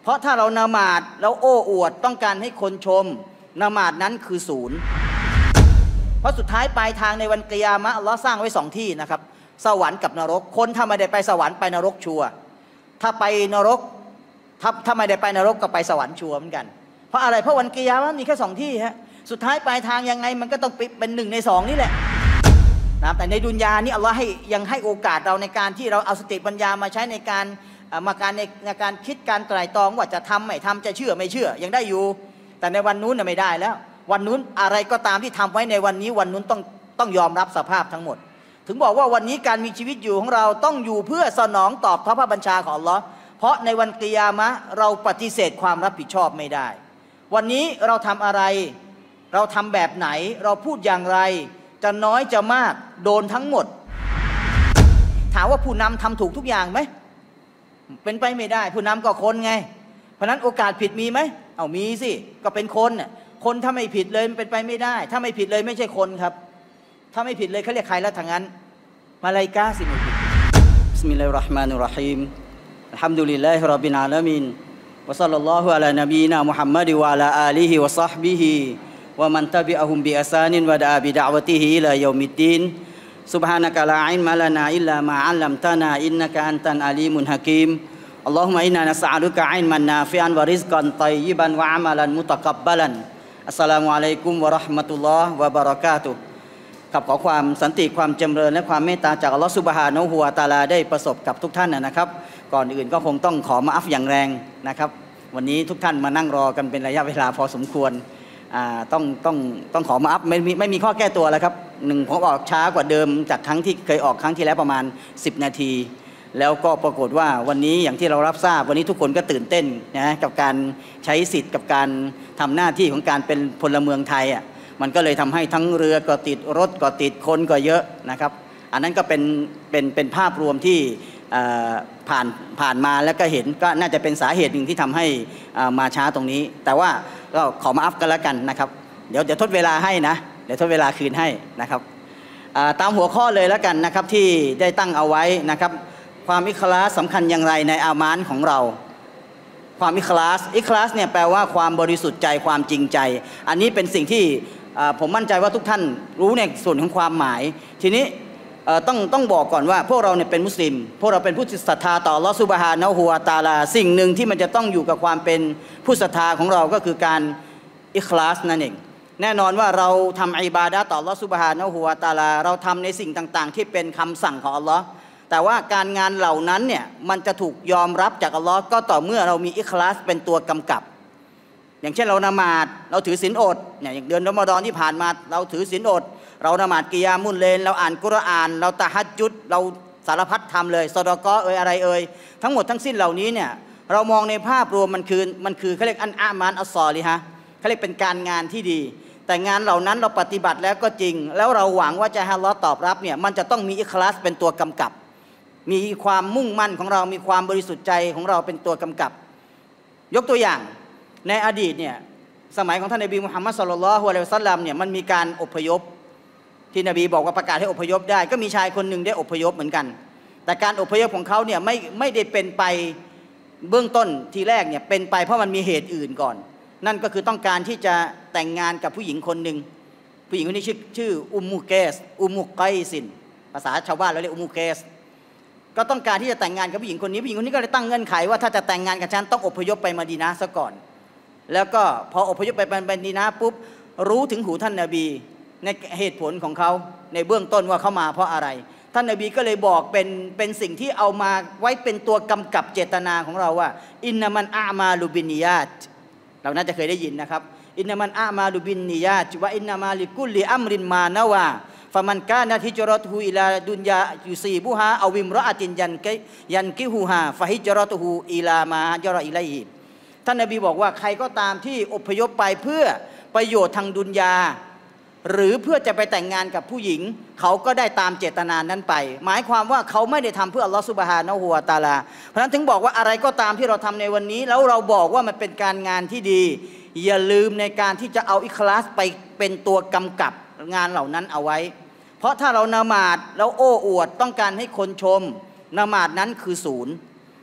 เพราะถ้าเราละหมาดแล้วโอ้อวดต้องการให้คนชมละหมาดนั้นคือศูนย์เพราะสุดท้ายปลายทางในวันกิยามะห์อัลลอฮ์สร้างไว้2ที่นะครับสวรรค์กับนรกคนถ้าไม่ได้ไปสวรรค์ไปนรกชัวร์ถ้าไปนรกถ้าไม่ได้ไปนรกก็ไปสวรรค์ชัวร์เหมือนกันเพราะอะไรเพราะวันกิยามะห์มีแค่2ที่ฮะสุดท้ายปลายทางยังไงมันก็ต้องเป็น1 ใน 2นี่แหละนะแต่ในดุนยานี่อัลลอฮ์ยังให้โอกาสเราในการที่เราเอาสติปัญญามาใช้ในการคิดการไตร่ตรองว่าจะทำไม่ทำจะเชื่อไม่เชื่อยังได้อยู่แต่ในวันนู้นไม่ได้แล้ววันนู้นอะไรก็ตามที่ทำไว้ในวันนี้วันนู้นต้องยอมรับสภาพทั้งหมดถึงบอกว่าวันนี้การมีชีวิตอยู่ของเราต้องอยู่เพื่อสนองตอบพระบัญชาของอัลลอฮ์เพราะในวันกิยามะห์เราปฏิเสธความรับผิดชอบไม่ได้วันนี้เราทำอะไรเราทำแบบไหนเราพูดอย่างไรจะน้อยจะมากโดนทั้งหมดถามว่าผู้นำทำถูกทุกอย่างไหมเป็นไปไม่ได้ผู้นำก็คนไงเพราะนั้นโอกาสผิดมีไหมเอามีสิก็เป็นคนคนถ้าไม่ผิดเลยมันเป็นไปไม่ได้ถ้าไม่ผิดเลยไม่ใช่คนครับถ้าไม่ผิดเลยเขาเรียกใครแล้วทางนั้นมาลาอิกะฮ์สิไม่ผิดบิสมิลลาฮิรเราะห์มานิรเราะฮีมอัลฮัมดุลิลลาฮิร็อบบิลอาลามีนวะศ็อลลัลลอฮุอะลานบีนามุฮัมมัดวะอะลาอาลิฮิวะศอฮบิฮิวะมันตะบิอะฮุมบิอิห์ซานินวะดะอาบิดะอ์วะติฮิอิลายอมิดดีนซุบฮานะกะลาอิลมะลานาอิลลามาอัลลัมตานาอินนะกะอันตัลอาลีมุนฮะกีมอัลลอฮุมะอินนานัสอะลุกะอิลมันนาฟิอันวะริซกันฏอยยิบันวะอะมะลันมุตะกับบะลันอัสสลามุอะลัยกุมวะเราะห์มะตุลลอฮ์วะบะเราะกาตุฮ์กับขอความสันติความจำเริญและความเมตตาจากอัลลอฮฺซุบฮานะฮูวะตะอาลาได้ประสบกับทุกท่านนะครับก่อนอื่นก็คงต้องขอมาอัฟอย่างแรงนะครับวันนี้ทุกท่านมานั่งรอกันเป็นระยะเวลาพอสมควรต้องขอมาอัฟไม่มีข้อแก้ตัวแล้วครับผมออกช้ากว่าเดิมจากครั้งที่เคยออกครั้งที่แล้วประมาณ10 นาทีแล้วก็ปรากฏว่าวันนี้อย่างที่เรารับทราบวันนี้ทุกคนก็ตื่นเต้นนะกับการใช้สิทธิ์กับการทำหน้าที่ของการเป็นพลเมืองไทยมันก็เลยทำให้ทั้งเรือก็ติดรถก็ติดคนก็เยอะนะครับอันนั้นก็เป็นภาพรวมที่ผ่านมาแล้วก็เห็นก็น่าจะเป็นสาเหตุหนึ่งที่ทำให้มาช้าตรงนี้แต่ว่าก็ขอมาอัพกันแล้วกันนะครับเดี๋ยวทดเวลาให้นะเดี๋ยวทดเวลาคืนให้นะครับตามหัวข้อเลยแล้วกันนะครับที่ได้ตั้งเอาไว้นะครับความอิคลาสสำคัญอย่างไรในอามานของเราความอิคลาสเนี่ยแปลว่าความบริสุทธิ์ใจความจริงใจอันนี้เป็นสิ่งที่ผมมั่นใจว่าทุกท่านรู้ในส่วนของความหมายทีนี้ต้องบอกก่อนว่าพวกเราเนี่ยเป็นมุสลิมพวกเราเป็นผู้ศรัทธาต่ออัลเลาะห์ซุบฮานะฮูวะตะอาลาสิ่งหนึ่งที่มันจะต้องอยู่กับความเป็นผู้ศรัทธาของเราก็คือการอิคลาสนั่นเองแน่นอนว่าเราทำอิบาดะห์ต่ออัลเลาะห์ซุบฮานะฮูวะตะอาลาเราทำในสิ่งต่างๆที่เป็นคำสั่งของอัลเลาะห์แต่ว่าการงานเหล่านั้นเนี่ยมันจะถูกยอมรับจากอัลเลาะห์ก็ต่อเมื่อเรามีอิคลาสเป็นตัวกำกับอย่างเช่นเราละหมาดเราถือศีลอดเนี่ยอย่างเดือนรอมฎอนที่ผ่านมาเราถือศีลอดเราละหมาดกิยามุลเลลเราอ่านกุรอานเราตะฮัจญุดเราสารพัดทำเลยซอดากออะไรทั้งหมดทั้งสิ้นเหล่านี้เนี่ยเรามองในภาพรวมมันคือเขาเรียกอันอามานอัสซอลิฮะเขาเรียกเป็นการงานที่ดีแต่งานเหล่านั้นเราปฏิบัติแล้วก็จริงแล้วเราหวังว่าจะให้อัลเลาะห์ตอบรับเนี่ยมันจะต้องมีอิคลาสเป็นตัวกำกับมีความมุ่งมั่นของเรามีความบริสุทธิ์ใจของเราเป็นตัวกำกับยกตัวอย่างในอดีตเนี่ยสมัยของท่านนบีมุฮัมมัดศ็อลลัลลอฮุอะลัยฮิวะซัลลัมเนี่ยมันมีการอพยพที่นบีบอกว่าประกาศให้อพยพได้ก็มีชายคนหนึ่งได้อพยพเหมือนกันแต่การอพยพของเขาเนี่ยไม่ได้เป็นไปเบื้องต้นทีแรกเนี่ยเป็นไปเพราะมันมีเหตุอื่นก่อนนั่นก็คือต้องการที่จะแต่งงานกับผู้หญิงคนหนึ่งผู้หญิงคนนี้ชื่ออุมมุเกสอุมมุไกซินภาษาชาวบ้านเราเรียกอุมมุเกสก็ต้องการที่จะแต่งงานกับผู้หญิงคนนี้ผู้หญิงคนนี้ก็เลยตั้งเงื่อนไขว่าถ้าจะแต่งงานกับฉันต้องอพยพไปมะดีนะห์ซะก่อนแล้วก็พออพยพไปมะดีนะห์ปุ๊บรู้ถึงหูท่านนบีในเหตุผลของเขาในเบื้องต้นว่าเขามาเพราะอะไรท่านนบีก็เลยบอกเป็นสิ่งที่เอามาไว้เป็นตัวกำกับเจตนาของเราว่าอินนามันอามาลูบินนิยาตเราน่าจะเคยได้ยินนะครับอินนามันอามาลูบินนิยาตว่าอินนามาลิกุลลิอัมรินมานะวาฟะมันกานะฮิจเราะตุฮูอิลาดุนยายุซีบุฮาอวิมรออะตินยันกิฮูฮาฟะฮิจเราะตุฮูอิลามาฮะจเราะอิลัยฮิท่านนบีบอกว่าใครก็ตามที่อพยพไปเพื่อประโยชน์ทางดุนยาหรือเพื่อจะไปแต่งงานกับผู้หญิงเขาก็ได้ตามเจตนานั้นไปหมายความว่าเขาไม่ได้ทำเพื่ออัลลอฮฺซุบฮานะฮูวะตะอาลาเพราะฉะนั้นถึงบอกว่าอะไรก็ตามที่เราทำในวันนี้แล้วเราบอกว่ามันเป็นการงานที่ดีอย่าลืมในการที่จะเอาอิคลาสไปเป็นตัวกำกับงานเหล่านั้นเอาไว้เพราะถ้าเราละหมาดแล้วโอ้อวดต้องการให้คนชมละหมาดนั้นคือศูนย์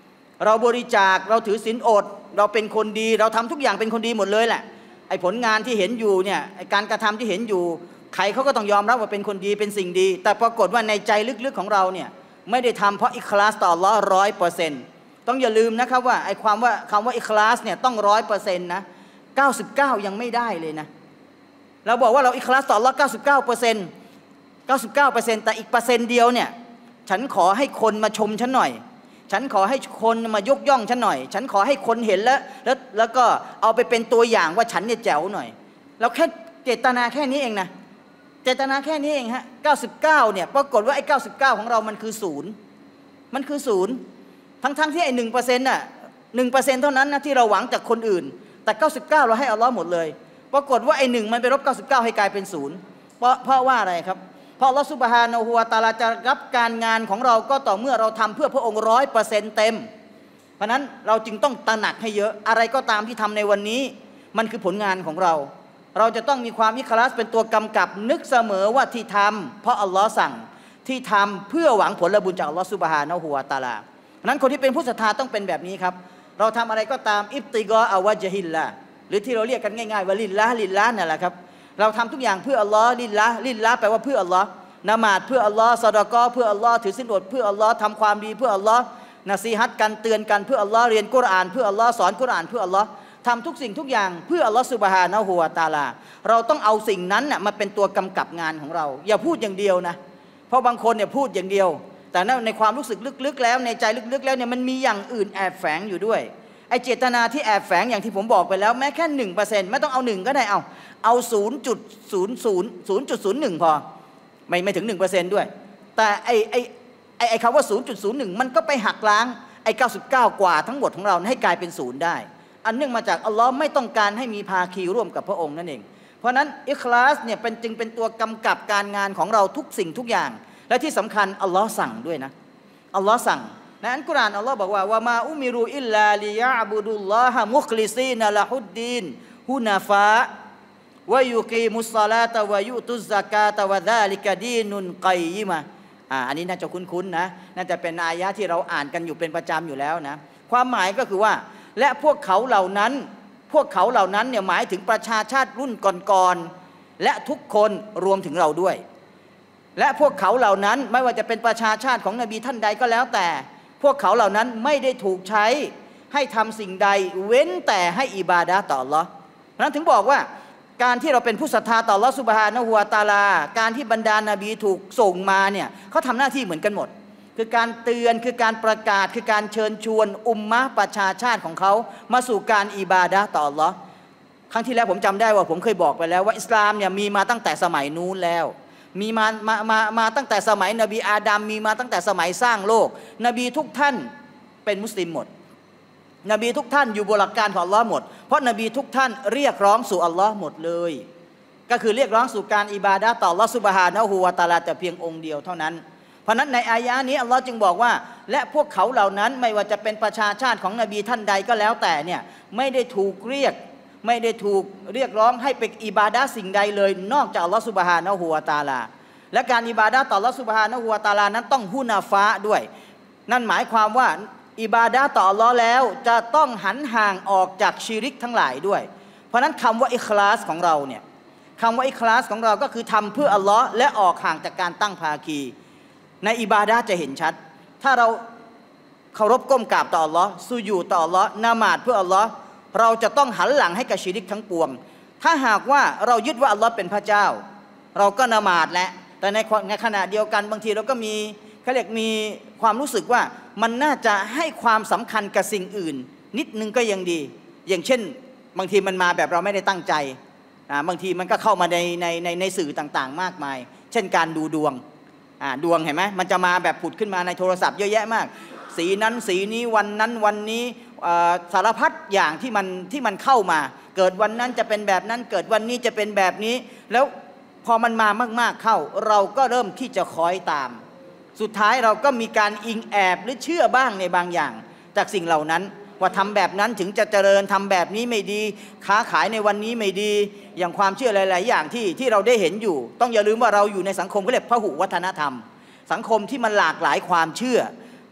เราบริจาคเราถือศีลอดเราเป็นคนดีเราทำทุกอย่างเป็นคนดีหมดเลยแหละไอ้ผลงานที่เห็นอยู่เนี่ยการกระทำที่เห็นอยู่ใครเขาก็ต้องยอมรับว่าเป็นคนดีเป็นสิ่งดีแต่ปรากฏว่าในใจลึกๆของเราเนี่ยไม่ได้ทำเพราะอิคลาสต่ออัลเลาะห์100%ต้องอย่าลืมนะครับว่าไอ้คำว่าอิคลาสเนี่ยต้อง100%นะ99ยังไม่ได้เลยนะเราบอกว่าเราอิคลาสต่ออัลเลาะห์99%แต่อีกเปอร์เซ็นต์เดียวเนี่ยฉันขอให้คนมาชมฉันหน่อยฉันขอให้คนมายกย่องฉันหน่อยฉันขอให้คนเห็นแล้วก็เอาไปเป็นตัวอย่างว่าฉันเนี่ยแจ๋วหน่อยเราแค่เจตนาแค่นี้เองนะเจตนาแค่นี้เองฮะ99เนี่ยปรากฏว่าไอ้99ของเรามันคือ0มันคือ0ทั้งที่ไอ้1%น่ะ1%เท่านั้นนะที่เราหวังจากคนอื่นแต่99เราให้อัลเลาะห์หมดเลยปรากฏว่าไอ้1มันไปลบ99ให้กลายเป็น0เพราะว่าอะไรครับเพราะอัลเลาะห์ซุบฮานะฮูวะตะอาลาจะรับการงานของเราก็ต่อเมื่อเราทำเพื่อพระองค์100%เต็มเพราะนั้นเราจึงต้องตระหนักให้เยอะอะไรก็ตามที่ทำในวันนี้มันคือผลงานของเราเราจะต้องมีความอิคลาสเป็นตัวกำกับนึกเสมอว่าที่ทำเพราะอัลลอฮ์สั่งที่ทำเพื่อหวังผลบุญจากอัลลอฮ์ซุบฮานะฮูวะตะอาลานั้นคนที่เป็นผู้ศรัทธาต้องเป็นแบบนี้ครับเราทำอะไรก็ตามอิบติกออวะจฮิลละหรือที่เราเรียกกันง่ายๆว่าลิลละนั่นแหละครับเราทำทุกอย่างเพื่ออัลลอฮ์ลิลละแปลว่าเพื่ออัลลอฮ์ละหมาดเพื่ออัลลอฮ์ซอดากอเพื่ออัลลอฮ์ถือศีลอดเพื่ออัลลอฮ์ทำความดีเพื่ออัลลอฮ์นะซีฮัตกันเตือนกันเพื่ออัลลอฮ์เรียนกุรอานเพื่ออัลลอฮ์สอนกุรอานเพื่ออัลลอฮ์ทำทุกสิ่งทุกอย่างเพื่ออัลลอฮ์ซุบฮานะฮูวะตะอาลาเราต้องเอาสิ่งนั้นน่ะมาเป็นตัวกำกับงานของเราอย่าพูดอย่างเดียวนะเพราะบางคนเนี่ยพูดอย่างเดียวแต่ในความรู้สึกลึกๆแล้วในใจลึกๆแล้วเนี่ยมันมีอย่างอื่นแอบแฝงอยู่ด้วยไอเจตนาที่แอบแฝงอย่างที่ผมบอกไปแล้วแม้แค่1%ไม่ต้องเอา1ก็ได้เอา0.00 พอไม่ถึง1%ด้วยแต่ไอคำว่า 0.01 มันก็ไปหักล้างไอ99กว่าทั้งหมดของเราให้กลายเป็น0ได้อันเนื่องมาจากอัลลอฮ์ไม่ต้องการให้มีภาคีร่วมกับพระองค์นั่นเองเพราะนั้นอิคลาสเนี่ยจึงเป็นตัวกำกับการงานของเราทุกสิ่งทุกอย่างและที่สำคัญอัลลอฮ์สั่งด้วยนะอัลลอฮ์สั่งในอัลกุรอานอัลลอฮ์บอกว่าวะมาอุมิรูอิลลาลิยะอ์บุดุลลอฮะมุคลิซีนละฮุดดีนฮุนาฟาวะยุกีมุสศอลาตะวะยุตุซซะกาตะวะซาลิกะดีนุนกัยยิมะอันนี้น่าจะคุ้นๆนะน่าจะเป็นอายะที่เราอ่านกันอยู่เป็นประจำอยู่แล้วนะความหมายก็คือว่าและพวกเขาเหล่านั้นเนี่ยหมายถึงประชาชาติรุ่นก่อนๆและทุกคนรวมถึงเราด้วยและพวกเขาเหล่านั้นไม่ว่าจะเป็นประชาชาติของนบีท่านใดก็แล้วแต่พวกเขาเหล่านั้นไม่ได้ถูกใช้ให้ทำสิ่งใดเว้นแต่ให้อิบาดะห์ต่ออัลเลาะห์นั้นถึงบอกว่าการที่เราเป็นผู้ศรัทธาต่ออัลเลาะห์ซุบฮานะฮูวะตะอาลาการที่บรรดานบีถูกส่งมาเนี่ยเขาทำหน้าที่เหมือนกันหมดคือการเตือนคือการประกาศคือการเชิญชวนอุมมะห์ประชาชาติของเขามาสู่การอิบาดะห์ต่ออัลเลาะห์ครั้งที่แล้วผมจำได้ว่าผมเคยบอกไปแล้วว่าอิสลามเนี่ยมีมาตั้งแต่สมัยนู้นแล้วมีมาตั้งแต่สมัยนบีอาดัมมีมาตั้งแต่สมัยสร้างโลกนบีทุกท่านเป็นมุสลิมหมดนบีทุกท่านอยู่บนหลักการของอัลเลาะห์หมดเพราะนบีทุกท่านเรียกร้องสู่อัลเลาะห์หมดเลยก็คือเรียกร้องสู่การอิบาดะห์ต่ออัลเลาะห์ซุบฮานะฮูวะตะอาลาแต่เพียงองค์เดียวเท่านั้นเพราะนั้นในอายะนี้อัลลอฮ์จึงบอกว่าและพวกเขาเหล่านั้นไม่ว่าจะเป็นประชาชาติของนบีท่านใดก็แล้วแต่เนี่ยไม่ได้ถูกเรียกร้องให้ไปอิบาดะห์สิ่งใดเลยนอกจากอัลลอฮ์ซุบฮานะฮูวะตะอาลาและการอิบาดะห์ต่ออัลลอฮ์ซุบฮานะฮูวะตะอาลานั้นต้องฮุนาฟะด้วยนั่นหมายความว่าอิบาดะห์ต่ออัลลอฮ์แล้วจะต้องหันห่างออกจากชิริกทั้งหลายด้วยเพราะนั้นคำว่าอิคลาสของเราเนี่ยคำว่าอิคลาสของเราก็คือทำเพื่ออัลลอฮ์และออกห่างจากการตั้งภาคีในอิบาดะห์จะเห็นชัดถ้าเราเคารพก้มกราบต่ออัลลอฮ์ซุญูดต่ออัลลอฮ์ละหมาดเพื่ออัลลอฮ์เราจะต้องหันหลังให้กับชิริกทั้งปวงถ้าหากว่าเรายึดว่าอัลลอฮ์เป็นพระเจ้าเราก็ละหมาดแหละแต่ในขณะเดียวกันบางทีเราก็มีเขาเรียกมีความรู้สึกว่ามันน่าจะให้ความสำคัญกับสิ่งอื่นนิดนึงก็ยังดีอย่างเช่นบางทีมันมาแบบเราไม่ได้ตั้งใจบางทีมันก็เข้ามาในสื่อต่างๆมากมายเช่นการดูดวงเห็นไหมมันจะมาแบบผุดขึ้นมาในโทรศัพท์เยอะแยะมากสีนั้นสีนี้วันนั้นวันนี้สารพัดอย่างที่มันเข้ามาเกิดวันนั้นจะเป็นแบบนั้นเกิดวันนี้จะเป็นแบบนี้แล้วพอมันมามากๆเข้าเราก็เริ่มที่จะคอยตามสุดท้ายเราก็มีการอิงแอบหรือเชื่อบ้างในบางอย่างจากสิ่งเหล่านั้นว่าทำแบบนั้นถึงจะเจริญทำแบบนี้ไม่ดีค้าขายในวันนี้ไม่ดีอย่างความเชื่อหลายๆอย่างที่เราได้เห็นอยู่ต้องอย่าลืมว่าเราอยู่ในสังคมเขาเรียกพหุวัฒนธรรมสังคมที่มันหลากหลายความเชื่อ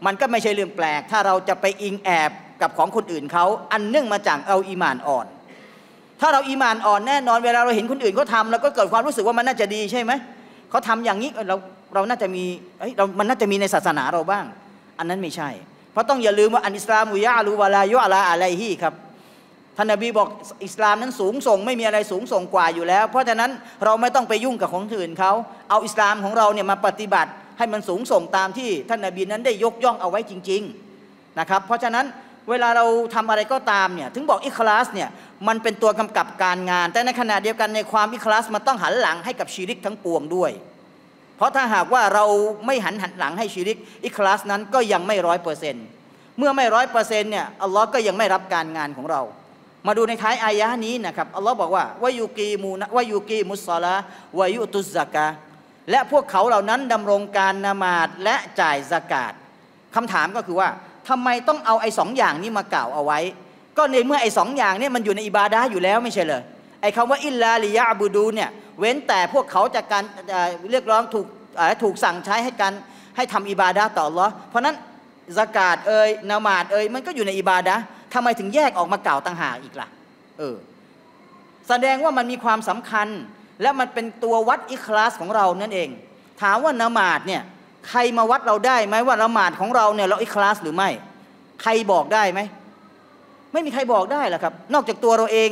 มันก็ไม่ใช่เรื่องแปลกถ้าเราจะไปอิงแอบกับของคนอื่นเขาอันเนื่องมาจากเอาอีหม่านอ่อนถ้าเราอีหม่านอ่อนแน่นอนเวลาเราเห็นคนอื่นเขาทำเราก็เกิดความรู้สึกว่ามันน่าจะดีใช่ไหมเขาทำอย่างนี้เราน่าจะมีมันน่าจะมีในศาสนาเราบ้างอันนั้นไม่ใช่เพราะต้องอย่าลืมว่าอันอิสลามุยะลูวะลายุอะลาอะลัยฮีครับท่านนบีบอกอิสลามนั้นสูงส่งไม่มีอะไรสูงส่งกว่าอยู่แล้วเพราะฉะนั้นเราไม่ต้องไปยุ่งกับของอื่นเขาเอาอิสลามของเราเนี่ยมาปฏิบัติให้มันสูงส่งตามที่ท่านนบีนั้นได้ยกย่องเอาไว้จริงๆนะครับเพราะฉะนั้นเวลาเราทำอะไรก็ตามเนี่ยถึงบอกอิคลาสเนี่ยมันเป็นตัวกำกับการงานแต่ในขณะเดียวกันในความอิคลาสมันต้องหันหลังให้กับชิริกทั้งปวงด้วยเพราะถ้าหากว่าเราไม่หันหลังให้ชิริกอิคลาสนั้นก็ยังไม่100%เมื่อไม่100%เนี่ยอัลลอฮ์ก็ยังไม่รับการงานของเรามาดูในท้ายอายะห์นี้นะครับอัลลอฮ์บอกว่าวะยูกีมุสซอลาวะยุตุซะกาและพวกเขาเหล่านั้นดำรงการละหมาดและจ่ายซะกาตคำถามก็คือว่าทำไมต้องเอาไอ้2อย่างนี้มากล่าวเอาไว้ก็ในเมื่อไอ้2อย่างนี้มันอยู่ในอิบาดะห์อยู่แล้วไม่ใช่เหรอไอ้คำว่าอิลลาลิยะบูดูเนี่ยเว้นแต่พวกเขาจะการเรียกร้องถูกสั่งใช้ให้ทำอิบาดะห์ต่ออัลเลาะห์เพราะนั้นซะกาตละหมาดมันก็อยู่ในอิบาดะห์ทำไมถึงแยกออกมากล่าวต่างหากอีกล่ะแสดงว่ามันมีความสำคัญและมันเป็นตัววัดอิคลาสของเรานั่นเองถามว่าละหมาดเนี่ยใครมาวัดเราได้ไหมว่าละหมาดของเราเนี่ยเราอิคลาสหรือไม่ใครบอกได้ไหมไม่มีใครบอกได้หรอกครับนอกจากตัวเราเอง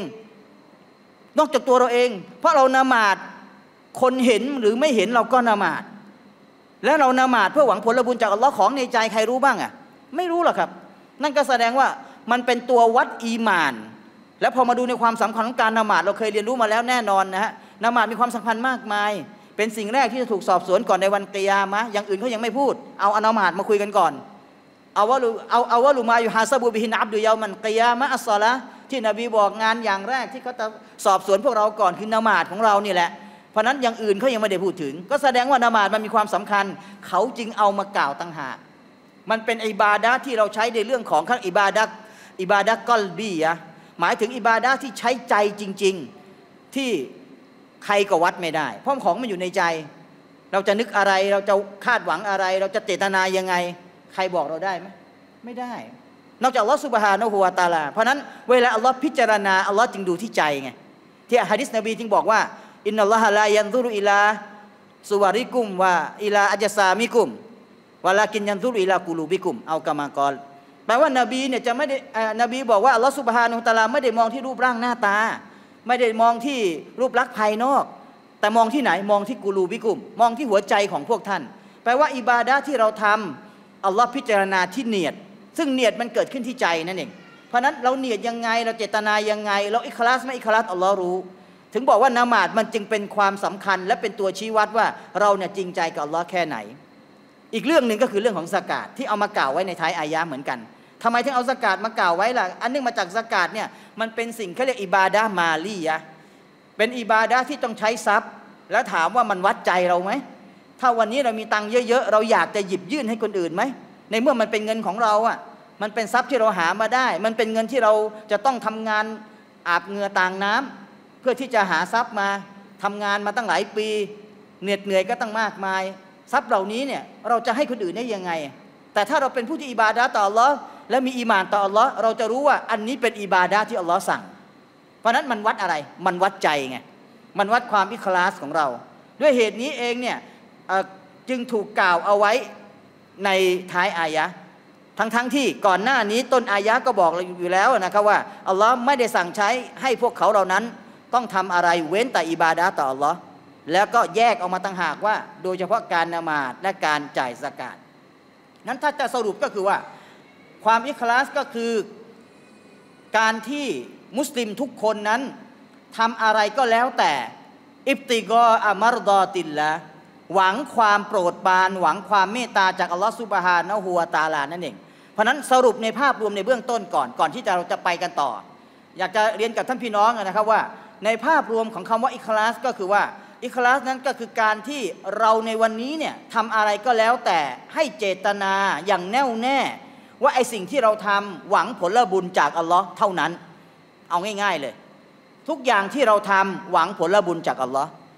เพราะเราละหมาดคนเห็นหรือไม่เห็นเราก็ละหมาดแล้วเราละหมาดเพื่อหวังผลบุญจากอัลลอฮ์ของในใจใครรู้บ้างอ่ะไม่รู้หรอกครับนั่นก็แสดงว่ามันเป็นตัววัดอีหม่านแล้วพอมาดูในความสำคัญของการละหมาดเราเคยเรียนรู้มาแล้วแน่นอนนะฮะละหมาดมีความสำคัญมากมายเป็นสิ่งแรกที่จะถูกสอบสวนก่อนในวันกิยามะห์อย่างอื่นเขายังไม่พูดเอาละหมาดมาคุยกันก่อนเอาว่าลูมาอยู่ฮาซาบูบิฮินอับดุยามันกิยามะอัสซอละที่นบีบอกงานอย่างแรกที่เขาจะสอบสวนพวกเราก่อนคือละหมาดของเรานี่แหละเพราะนั้นอย่างอื่นเขายังไม่ได้พูดถึงก็แสดงว่าละหมาดมันมีความสำคัญเขาจึงเอามากล่าวต่างหากมันเป็นอิบาดะห์ที่เราใช้ในเรื่องของอิบาดะห์กอลบีอะหมายถึงอิบาดะห์ที่ใช้ใจจริงๆที่ใครก็วัดไม่ได้เพราะของมันอยู่ในใจเราจะนึกอะไรเราจะคาดหวังอะไรเราจะเจตนายังไงใครบอกเราได้ไหมไม่ได้นอกจากอัลลอฮฺซุบฮานะฮูวะตะอาลาเพราะนั้นเวลาอัลลอฮฺพิจารณาอัลลอฮฺจึงดูที่ใจไงที่หะดีษนบีจึงบอกว่าอินนัลลอฮะลายันซุรุอิลาซุวาริกุมวะอิลาอัจซามิกุมวะลากินยันซุรุอิลากุลูบิกุมเอากะมากอลแปลว่านบีเนี่ยจะไม่ได้นบีบอกว่าอัลลอฮฺซุบฮานะฮูวะตะอาลาไม่ได้มองที่รูปร่างหน้าตาไม่ได้มองที่รูปลักษณ์ภายนอกแต่มองที่ไหนมองที่กูลูบิกุมมองที่หัวใจของพวกท่านแปลว่าอิบาดะห์ที่เราทำอัลลอฮ์พิจารณาที่เนียดซึ่งเนียดมันเกิดขึ้นที่ใจนั่นเองเพราะนั้นเราเนียดยังไงเราเจตนายังไงเราอิคลาสไม่อิคลาสอัลลอฮ์รู้ถึงบอกว่าละหมาดมันจึงเป็นความสำคัญและเป็นตัวชี้วัดว่าเราเนี่ยจริงใจกับอัลลอฮ์แค่ไหนอีกเรื่องหนึ่งก็คือเรื่องของซะกาตที่เอามากล่าวไว้ในท้ายอายะห์เหมือนกันทำไมถึงเอาซะกาตมากล่าวไว้ล่ะอันนึงมาจากซะกาตเนี่ยมันเป็นสิ่งเขาเรียกอิบาดะห์มาลียะห์เป็นอิบาดะห์ที่ต้องใช้ทรัพย์แล้วถามว่ามันวัดใจเราไหมถ้าวันนี้เรามีตังค์เยอะๆเราอยากจะหยิบยื่นให้คนอื่นไหมในเมื่อมันเป็นเงินของเราอ่ะมันเป็นทรัพย์ที่เราหามาได้มันเป็นเงินที่เราจะต้องทำงานอาบเหงื่อต่างน้ำเพื่อที่จะหาทรัพย์มาทำงานมาตั้งหลายปีเหนื่อยก็ตั้งมากมายทรัพย์เหล่านี้เนี่ยเราจะให้คนอื่นได้ยังไงแต่ถ้าเราเป็นผู้ที่อิบาดะห์ต่ออัลลอฮ์และมีอีหม่านต่ออัลลอฮ์เราจะรู้ว่าอันนี้เป็นอิบาดะห์ที่อัลลอฮ์สั่งเพราะนั้นมันวัดอะไรมันวัดใจไงมันวัดความอิคลาสของเราด้วยเหตุนี้เองเนี่ยจึงถูกกล่าวเอาไว้ในท้ายอายะห์ทั้งที่ก่อนหน้านี้ต้นอายะห์ก็บอกอยู่แล้วนะครับว่าอัลลอฮ์ไม่ได้สั่งใช้ให้พวกเขาเหล่านั้นต้องทำอะไรเว้นแต่อิบาดะห์ต่ออัลลอฮ์แล้วก็แยกออกมาต่างหากว่าโดยเฉพาะการละหมาดและการจ่ายซะกาตนั้นถ้าจะสรุปก็คือว่าความอิคลาสก็คือการที่มุสลิมทุกคนนั้นทำอะไรก็แล้วแต่อิบติกออัมรดอติลละหวังความโปรดปรานหวังความเมตตาจากอัลลอฮฺซุบฮานะฮูวะตะอาลานั่นเองเพราะนั้นสรุปในภาพรวมในเบื้องต้นก่อนที่เราจะไปกันต่ออยากจะเรียนกับท่านพี่น้องนะครับว่าในภาพรวมของคำว่าอิคลาสก็คือว่าอิคลาสนั้นก็คือการที่เราในวันนี้เนี่ยทำอะไรก็แล้วแต่ให้เจตนาอย่างแน่วแน่ว่าไอสิ่งที่เราทำหวังผลบุญจากอัลลอฮ์เท่านั้นเอาง่ายๆเลยทุกอย่างที่เราทำหวังผลบุญจากอัลลอฮ์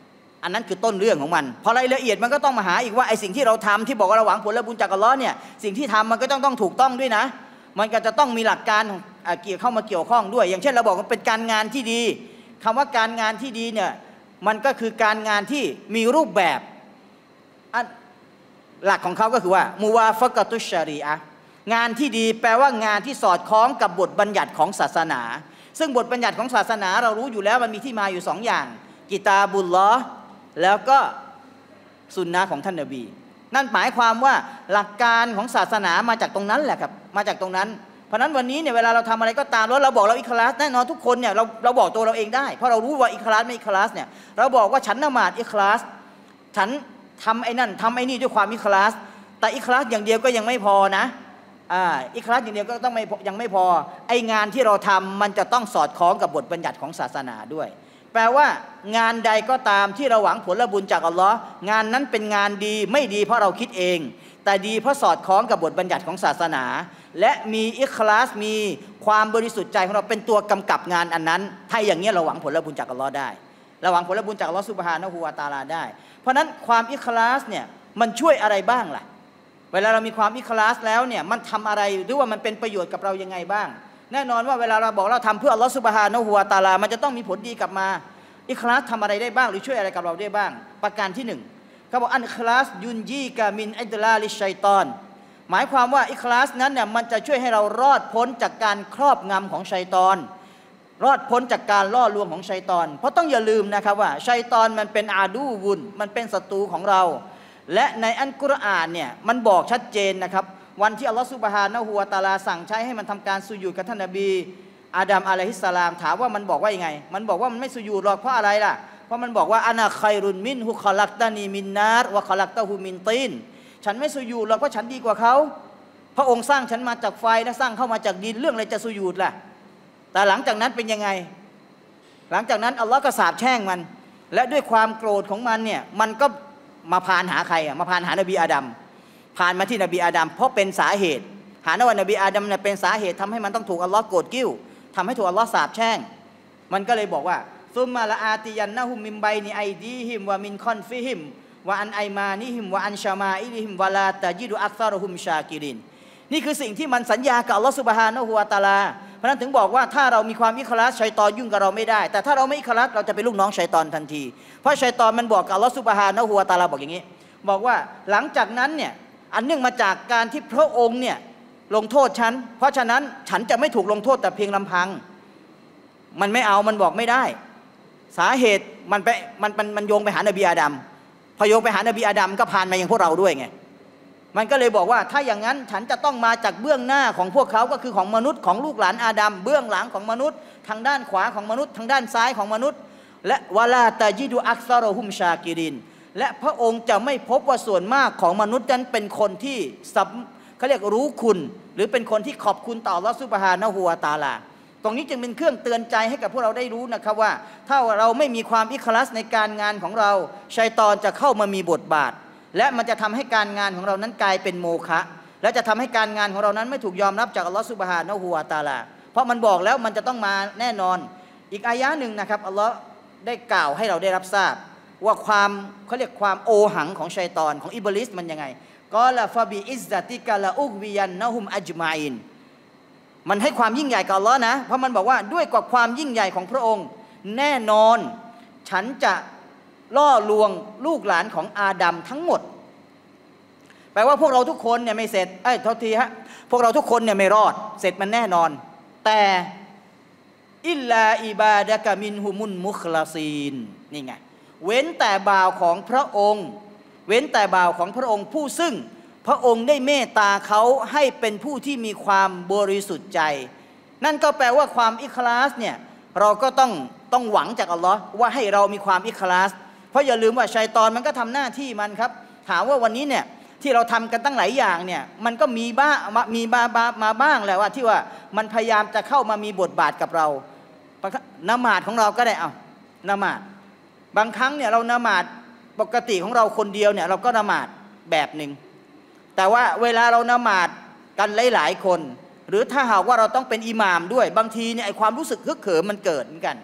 อันนั้นคือต้นเรื่องของมันพอรายละเอียดมันก็ต้องมาหาอีกว่าไอ้สิ่งที่เราทำที่บอกว่าเราหวังผลบุญจากอัลลอฮ์เนี่ยสิ่งที่ทำมันก็ต้องถูกต้องด้วยนะมันก็จะต้องมีหลักการเข้ามาเกี่ยวข้องด้วยอย่างเช่นเราบอกว่าเป็นการงานที่ดีคำว่าการงานที่ดีเนี่ยมันก็คือการงานที่มีรูปแบบหลักของเขาก็คือว่ามูวาฟะกะตุชชะรีอะห์งานที่ดีแปลว่างานที่สอดคล้องกับบทบัญญัติของศาสนาซึ่งบทบัญญัติของศาสนาเรารู้อยู่แล้วมันมีที่มาอยู่2 อย่างกิตาบุลลอฮ์แล้วก็สุนนะของท่านนบีนั่นหมายความว่าหลักการของศาสนามาจากตรงนั้นแหละครับมาจากตรงนั้นเพราะนั้นวันนี้เนี่ยเวลาเราทำอะไรก็ตามแล้วเราบอกเราอิคลาสแน่นอนทุกคนเนี่ยเราบอกตัวเราเองได้เพราะเรารู้ว่าอิคลาสไม่อิคลาสเนี่ยเราบอกว่าฉันละหมาดอิคลาสฉันทำไอ้นั่นทำไอ้นี่ด้วยความอิคลาสแต่อิคลาสอย่างเดียวก็ยังไม่พอนะอิคลาสอย่างเดียวก็ต้องยังไม่พอไองานที่เราทำมันจะต้องสอดคล้องกับบทบัญญัติของศาสนาด้วยแปลว่างานใดก็ตามที่เราหวังผลบุญจากอัลลอฮ์งานนั้นเป็นงานดีไม่ดีเพราะเราคิดเองแต่ดีเพราะสอดคล้องกับบทบัญญัติของศาสนาและมีอิคลาสมีความบริสุทธิ์ใจของเราเป็นตัวกำกับงานอันนั้นถ้าอย่างนี้เราหวังผลบุญจากอัลลอฮ์ได้เราหวังผลบุญจากอัลลอฮ์ซุบฮานะฮูวะตะอาลาได้เพราะนั้นความอิคลาสเนี่ยมันช่วยอะไรบ้างล่ะเวลาเรามีความอิคลาสแล้วเนี่ยมันทำอะไรหรือว่ามันเป็นประโยชน์กับเรายังไงบ้างแน่นอนว่าเวลาเราบอกเราทำเพื่ออัลลอฮ์ซุบฮานะฮูวะตะอาลามันจะต้องมีผลดีกลับมาอิคลาสทำอะไรได้บ้างหรือช่วยอะไรกับเราได้บ้างประการที่1เขาบอกอันอิคลาสยุนยีกามินอิดลาลิชัยฏอนหมายความว่าอิคลาสนั้นเนี่ยมันจะช่วยให้เรารอดพ้นจากการครอบงำของชัยฏอนรอดพ้นจากการล่อลวงของชัยฏอนเพราะต้องอย่าลืมนะครับว่าชัยฏอนมันเป็นอาดูวุนมันเป็นศัตรูของเราและในอัลกุรอานเนี่ยมันบอกชัดเจนนะครับวันที่อัลลอฮฺซุบฮานะฮูวะตะอาลาสั่งใช้ให้มันทำการสุญูดกับท่านนบีอาดัมอะลัยฮิสสลามถามว่ามันบอกว่ายังไงมันบอกว่ามันไม่สุญูดหรอกเพราะอะไรล่ะเพราะมันบอกว่าอานะไครุนมินฮุคอลักตานีมินนารวะคอลักตะฮูมินตีนฉันไม่สุญูดหรอกเพราะฉันดีกว่าเขาพระองค์สร้างฉันมาจากไฟและสร้างเข้ามาจากดินเรื่องอะไรจะสุญูดล่ะแต่หลังจากนั้นเป็นยังไงหลังจากนั้นอัลลอฮ์ก็สาปแช่งมันและด้วยความโกรธของมันเนี่ยมันก็มาพานหาใครมาพานหานบีอาดัมพานมาที่นบีอาดัมเพราะเป็นสาเหตุหาว่านบีอาดัมเนี่ยเป็นสาเหตุทำให้มันต้องถูกอัลลอฮ์โกรธกิ้วทำให้ถูกอัลลอฮ์สาปแช่งมันก็เลยบอกว่าซุมมาละอาติยันนะฮุมมินไบนิไอดีฮิมวะมินคอนฟิฮิมวะอันไอมานิฮิมวะอันชามาอิลิฮิมวะลาตะจิดุอักซารุฮุมชากิรินนี่คือสิ่งที่มันสัญญากับอัลลอฮ์ซุบฮานะฮูวะตะอาลาเพราะนั้นถึงบอกว่าถ้าเรามีความอิคลาสชัยฏอนยุ่งกับเราไม่ได้แต่ถ้าเราไม่อิคลาสเราจะเป็นลูกน้องชัยฏอนทันทีเพราะชัยฏอนมันบอกกับอัลลอฮ์ซุบฮานะฮูวะตะอาลาบอกอย่างนี้บอกว่าหลังจากนั้นเนี่ยอันเนื่องมาจากการที่พระองค์เนี่ยลงโทษฉันเพราะฉะนั้นฉันจะไม่ถูกลงโทษแต่เพียงลำพังมันไม่เอามันบอกไม่ได้สาเหตุมันโยงไปหานบีอาดัมพอโยงไปหานบีอาดัมก็พานมายังพวกเราด้วยไงมันก็เลยบอกว่าถ้าอย่างนั้นฉันจะต้องมาจากเบื้องหน้าของพวกเขาก็คือของมนุษย์ของลูกหลานอาดัมเบื้องหลังของมนุษย์ทางด้านขวาของมนุษย์ทางด้านซ้ายของมนุษย์และวะลาตะจิดุอักซารุฮุมชากิรินและพระองค์จะไม่พบว่าส่วนมากของมนุษย์นั้นเป็นคนที่เขาเรียกรู้คุณหรือเป็นคนที่ขอบคุณต่ออัลเลาะห์ซุบฮานะฮูวะตะอาลาตรงนี้จึงเป็นเครื่องเตือนใจให้กับพวกเราได้รู้นะครับว่าถ้าเราไม่มีความอิคลาสในการงานของเราชัยฏอนจะเข้ามามีบทบาทและมันจะทำให้การงานของเรานั้นกลายเป็นโมฆะและจะทำให้การงานของเรานั้นไม่ถูกยอมรับจากอัลเลาะห์ซุบฮานะฮูวะตะอาลาเพราะมันบอกแล้วมันจะต้องมาแน่นอนอีกอายะห์หนึ่งนะครับอัลเลาะห์ได้กล่าวให้เราได้รับทราบว่าความเขาเรียกความโอหังของชัยฏอนของอิบลิสมันยังไงกอลาฟะบิอิซซะติกะลาอุกวิยันนะฮุมอัจมาอินมันให้ความยิ่งใหญ่กับอัลเลาะห์นะเพราะมันบอกว่าด้วยกับความยิ่งใหญ่ของพระองค์แน่นอนฉันจะล่อลวงลูกหลานของอาดัมทั้งหมดแปลว่าพวกเราทุกคนเนี่ยไม่เสร็จโทษทีฮะพวกเราทุกคนเนี่ยไม่รอดเสร็จมันแน่นอนแต่อิลลาอิบาดะกะมินฮุมุนมุคลาซีนนี่ไงเว้นแต่บ่าวของพระองค์เว้นแต่บ่าวของพระองค์ผู้ซึ่งพระองค์ได้เมตตาเขาให้เป็นผู้ที่มีความบริสุทธิ์ใจนั่นก็แปลว่าความอิคลาสเนี่ยเราก็ต้องหวังจากอัลลอฮ์ว่าให้เรามีความอิคลาสเพราะอย่าลืมว่าชัยฏอนมันก็ทำหน้าที่มันครับถามว่าวันนี้เนี่ยที่เราทำกันตั้งหลายอย่างเนี่ยมันก็มีมาบ้างแหละว่าที่ว่ามันพยายามจะเข้ามามีบทบาทกับเราละหมาดของเราก็ได้ละหมาดบางครั้งเนี่ยเราละหมาดปกติของเราคนเดียวเนี่ยเราก็ละหมาดแบบหนึ่งแต่ว่าเวลาเราละหมาดกันหลายๆคนหรือถ้าหากว่าเราต้องเป็นอิหม่ามด้วยบางทีเนี่ยไอความรู้สึกฮึกเหิมมันเกิดเหมือนกัน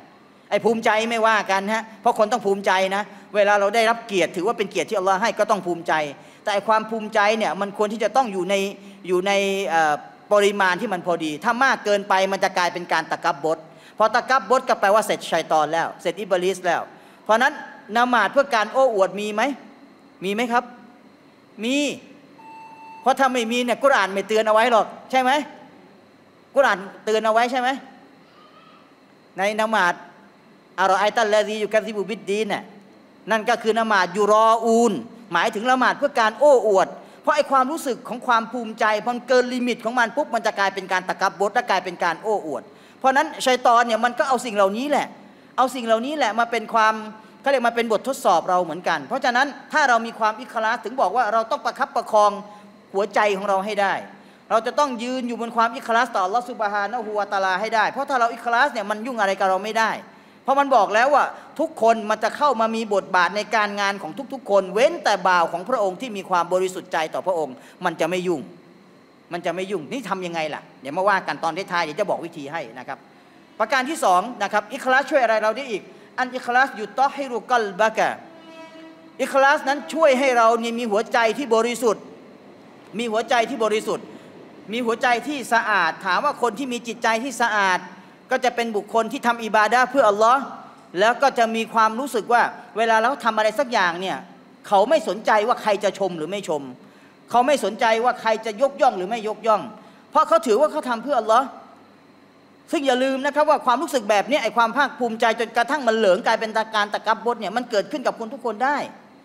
ไอ้ภูมิใจไม่ว่ากันฮะเพราะคนต้องภูมิใจนะเวลาเราได้รับเกียรติถือว่าเป็นเกียรติที่อัลลอฮ์ให้ก็ต้องภูมิใจแต่ความภูมิใจเนี่ยมันควรที่จะต้องอยู่ในปริมาณที่มันพอดีถ้ามากเกินไปมันจะกลายเป็นการตะกับบดพอตะกับบดก็แปลว่าเสร็จชัยฏอนแล้วเสร็จอิบลิสแล้วเพราะนั้นละหมาดเพื่อการโอ้อวดมีไหมครับมีเพราะถ้าไม่มีเนี่ยกุรอานไม่เตือนเอาไว้หรอกใช่ไหมกุรอานเตือนเอาไว้ใช่ไหมในละหมาดอัลอายตัลลซีอยู่กับซิบุบิดดีนน่ะนั่นก็คือละหมาดยูรออูนหมายถึงละหมาดเพื่อการโอ้อวดเพราะไอ้ความรู้สึกของความภูมิใจพอเกินลิมิตของมันปุ๊บมันจะกลายเป็นการตะกับบดและกลายเป็นการโอ้อวดเพราะนั้นชัยฏอนเนี่ยมันก็เอาสิ่งเหล่านี้แหละมาเป็นความเขาเรียกมาเป็นบททดสอบเราเหมือนกันเพราะฉะนั้นถ้าเรามีความอิคลาสถึงบอกว่าเราต้องประคับประคองหัวใจของเราให้ได้เราจะต้องยืนอยู่บนความอิคลาสต่ออัลลอฮฺซุบฮานะฮูวะตะอาลาให้ได้เพราะถ้าเราอิคลาสเนี่ยมันยุ่งอะไรกับเราไม่ได้เพราะมันบอกแล้วว่าทุกคนมันจะเข้ามามีบทบาทในการงานของทุกๆคนเว้นแต่บ่าวของพระองค์ที่มีความบริสุทธิ์ใจต่อพระองค์มันจะไม่ยุ่งนี่ทำยังไงล่ะเดี๋ยวมาว่ากันตอนท้ายๆเดี๋ยวจะบอกวิธีให้นะครับประการที่สองนะครับอิคลาสช่วยอะไรเราได้อีกอันอิคลาสยุตตอฮิรุกัลบะกะอิคลาสนั้นช่วยให้เรานี่มีหัวใจที่บริสุทธิ์มีหัวใจที่สะอาดถามว่าคนที่มีจิตใจที่สะอาดก็จะเป็นบุคคลที่ทำอิบาดะห์เพื่ออัลลอฮ์แล้วก็จะมีความรู้สึกว่าเวลาเราทำอะไรสักอย่างเนี่ยเขาไม่สนใจว่าใครจะชมหรือไม่ชมเขาไม่สนใจว่าใครจะยกย่องหรือไม่ยกย่องเพราะเขาถือว่าเขาทำเพื่ออัลลอฮ์ซึ่งอย่าลืมนะครับว่าความรู้สึกแบบนี้ไอ้ความภาคภูมิใจจนกระทั่งมันเหลิงกลายเป็นการตะกับบดเนี่ยมันเกิดขึ้นกับคนทุกคนได้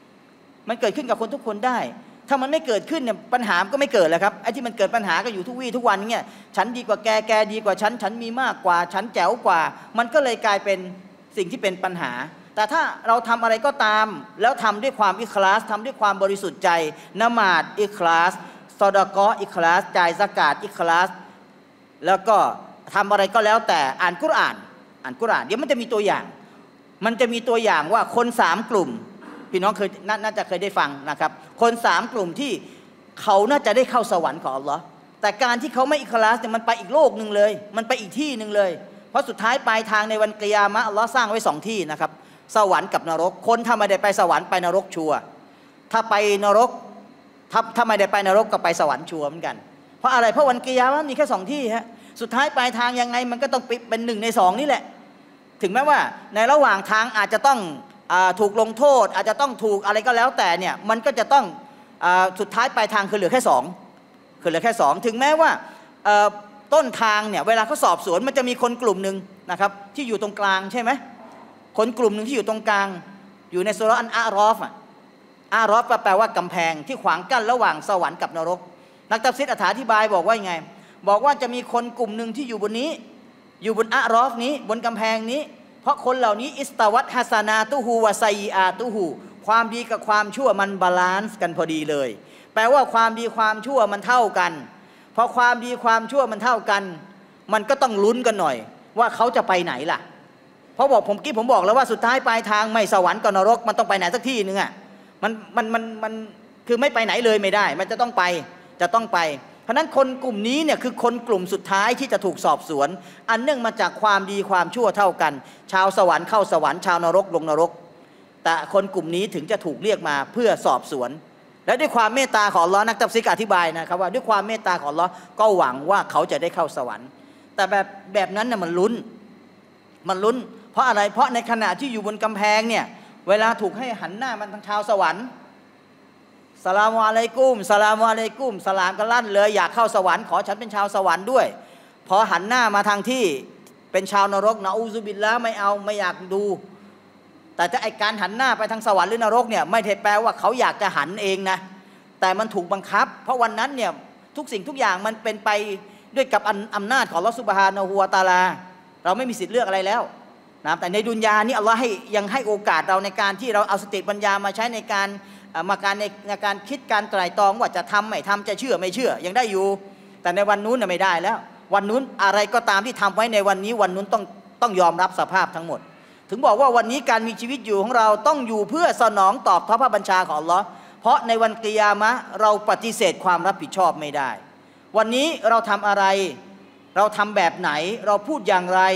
ถ้ามันไม่เกิดขึ้นเนี่ยปัญหาก็ไม่เกิดแล้วครับไอ้ที่มันเกิดปัญหาก็อยู่ทุกวี่ทุกวันเนี่ยฉันดีกว่าแกดีกว่าฉันมีมากกว่าฉันแจ๋วกว่ามันก็เลยกลายเป็นสิ่งที่เป็นปัญหาแต่ถ้าเราทำอะไรก็ตามแล้วทำด้วยความอิคลาสทำด้วยความบริสุทธิ์ใจละหมาดอิคลาสซอดาเกาะห์อิคลาสจ่ายซะกาตอิคลาสแล้วก็ทำอะไรก็แล้วแต่อ่านกุรอานเดี๋ยวมันจะมีตัวอย่างว่าคน3 กลุ่มพี่น้องน่าจะเคยได้ฟังนะครับคน3 กลุ่มที่เขาน่าจะได้เข้าสวรรค์ของอัลลอฮ์แต่การที่เขาไม่อิคลาสเนี่ยมันไปอีกโลกหนึ่งเลยมันไปอีกที่หนึ่งเลยเพราะสุดท้ายปลายทางในวันกิยามะห์อัลลอฮ์สร้างไว้2 ที่นะครับสวรรค์กับนรกคนถ้าไม่ได้ไปสวรรค์ไปนรกชัวร์ถ้าไปนรกถ้าไม่ได้ไปนรกก็ไปสวรรค์ชัวร์เหมือนกันเพราะอะไรเพราะวันกิยามะห์มีแค่2 ที่ฮะสุดท้ายปลายทางยังไงมันก็ต้องเป็น1 ใน 2นี่แหละถึงแม้ว่าในระหว่างทางอาจจะต้องถูกลงโทษอาจจะต้องถูกอะไรก็แล้วแต่เนี่ยมันก็จะต้องสุดท้ายปลายทางคือเหลือแค่2ถึงแม้ว่าต้นทางเนี่ยเวลาเขาสอบสวนมันจะมีคนกลุ่มหนึ่งนะครับที่อยู่ตรงกลางใช่ไหมคนกลุ่มหนึ่งที่อยู่ตรงกลางอยู่ในซูเราะห์อันอาเราะฟแปลว่ากำแพงที่ขวางกั้นระหว่างสวรรค์กับนรกนักตัฟซีรอธิบายบอกว่ายังไงบอกว่าจะมีคนกลุ่มหนึ่งที่อยู่บนนี้อยู่บนอาเราะฟนี้บนกำแพงนี้เพราะคนเหล่านี้อิสตาวัตฮัสนาตุฮูวะไซอาตุฮูความดีกับความชั่วมันบาลานซ์กันพอดีเลยแปลว่าความดีความชั่วมันเท่ากันพอความดีความชั่วมันเท่ากันมันก็ต้องลุ้นกันหน่อยว่าเขาจะไปไหนล่ะเพราะผมบอกแล้วว่าสุดท้ายปลายทางไม่สวรรค์ก็นรกมันต้องไปไหนสักที่นึงอ่ะมันคือไม่ไปไหนเลยไม่ได้มันจะต้องไปเพราะนั้นคนกลุ่มนี้เนี่ยคือคนกลุ่มสุดท้ายที่จะถูกสอบสวนอันเนื่องมาจากความดีความชั่วเท่ากันชาวสวรรค์เข้าสวรรค์ชาวนรกลงนรกแต่คนกลุ่มนี้ถึงจะถูกเรียกมาเพื่อสอบสวนและด้วยความเมตตาของอัลเลาะห์นักตัฟซีรอธิบายนะครับว่าด้วยความเมตตาของอัลเลาะห์ก็หวังว่าเขาจะได้เข้าสวรรค์แต่แบบนั้นน่ะมันลุ้นเพราะอะไรเพราะในขณะที่อยู่บนกำแพงเนี่ยเวลาถูกให้หันหน้ามันทางชาวสวรรค์สลามุอะลัยกุมสลามกันลั่นเลยอยากเข้าสวรรค์ขอฉันเป็นชาวสวรรค์ด้วยพอหันหน้ามาทางที่เป็นชาวนรกนะอูซุบิลละไม่เอาไม่อยากดูแต่จะไอการหันหน้าไปทางสวรรค์หรือนรกเนี่ยไม่ได้แปลว่าเขาอยากจะหันเองนะแต่มันถูกบังคับเพราะวันนั้นเนี่ยทุกสิ่งทุกอย่างมันเป็นไปด้วยกับอำนาจของอัลเลาะห์ซุบฮานะฮูวะตะอาลาเราไม่มีสิทธิ์เลือกอะไรแล้วนะแต่ในดุนยานี่อัลเลาะห์ยังให้โอกาสเราในการที่เราเอาสติปัญญามาใช้ในการในการคิดการไตร่ตรองว่าจะทำไม่ทำจะเชื่อไม่เชื่อยังได้อยู่แต่ในวันนู้นไม่ได้แล้ววันนู้นอะไรก็ตามที่ทำไว้ในวันนี้วันนู้นต้องยอมรับสภาพทั้งหมดถึงบอกว่าวันนี้การมีชีวิตอยู่ของเราต้องอยู่เพื่อสนองตอบพระบัญชาของอัลเลาะห์เพราะในวันกิยามะห์เราปฏิเสธความรับผิดชอบไม่ได้วันนี้เราทำอะไรเราทำแบบไหนเราพูดอย่างไร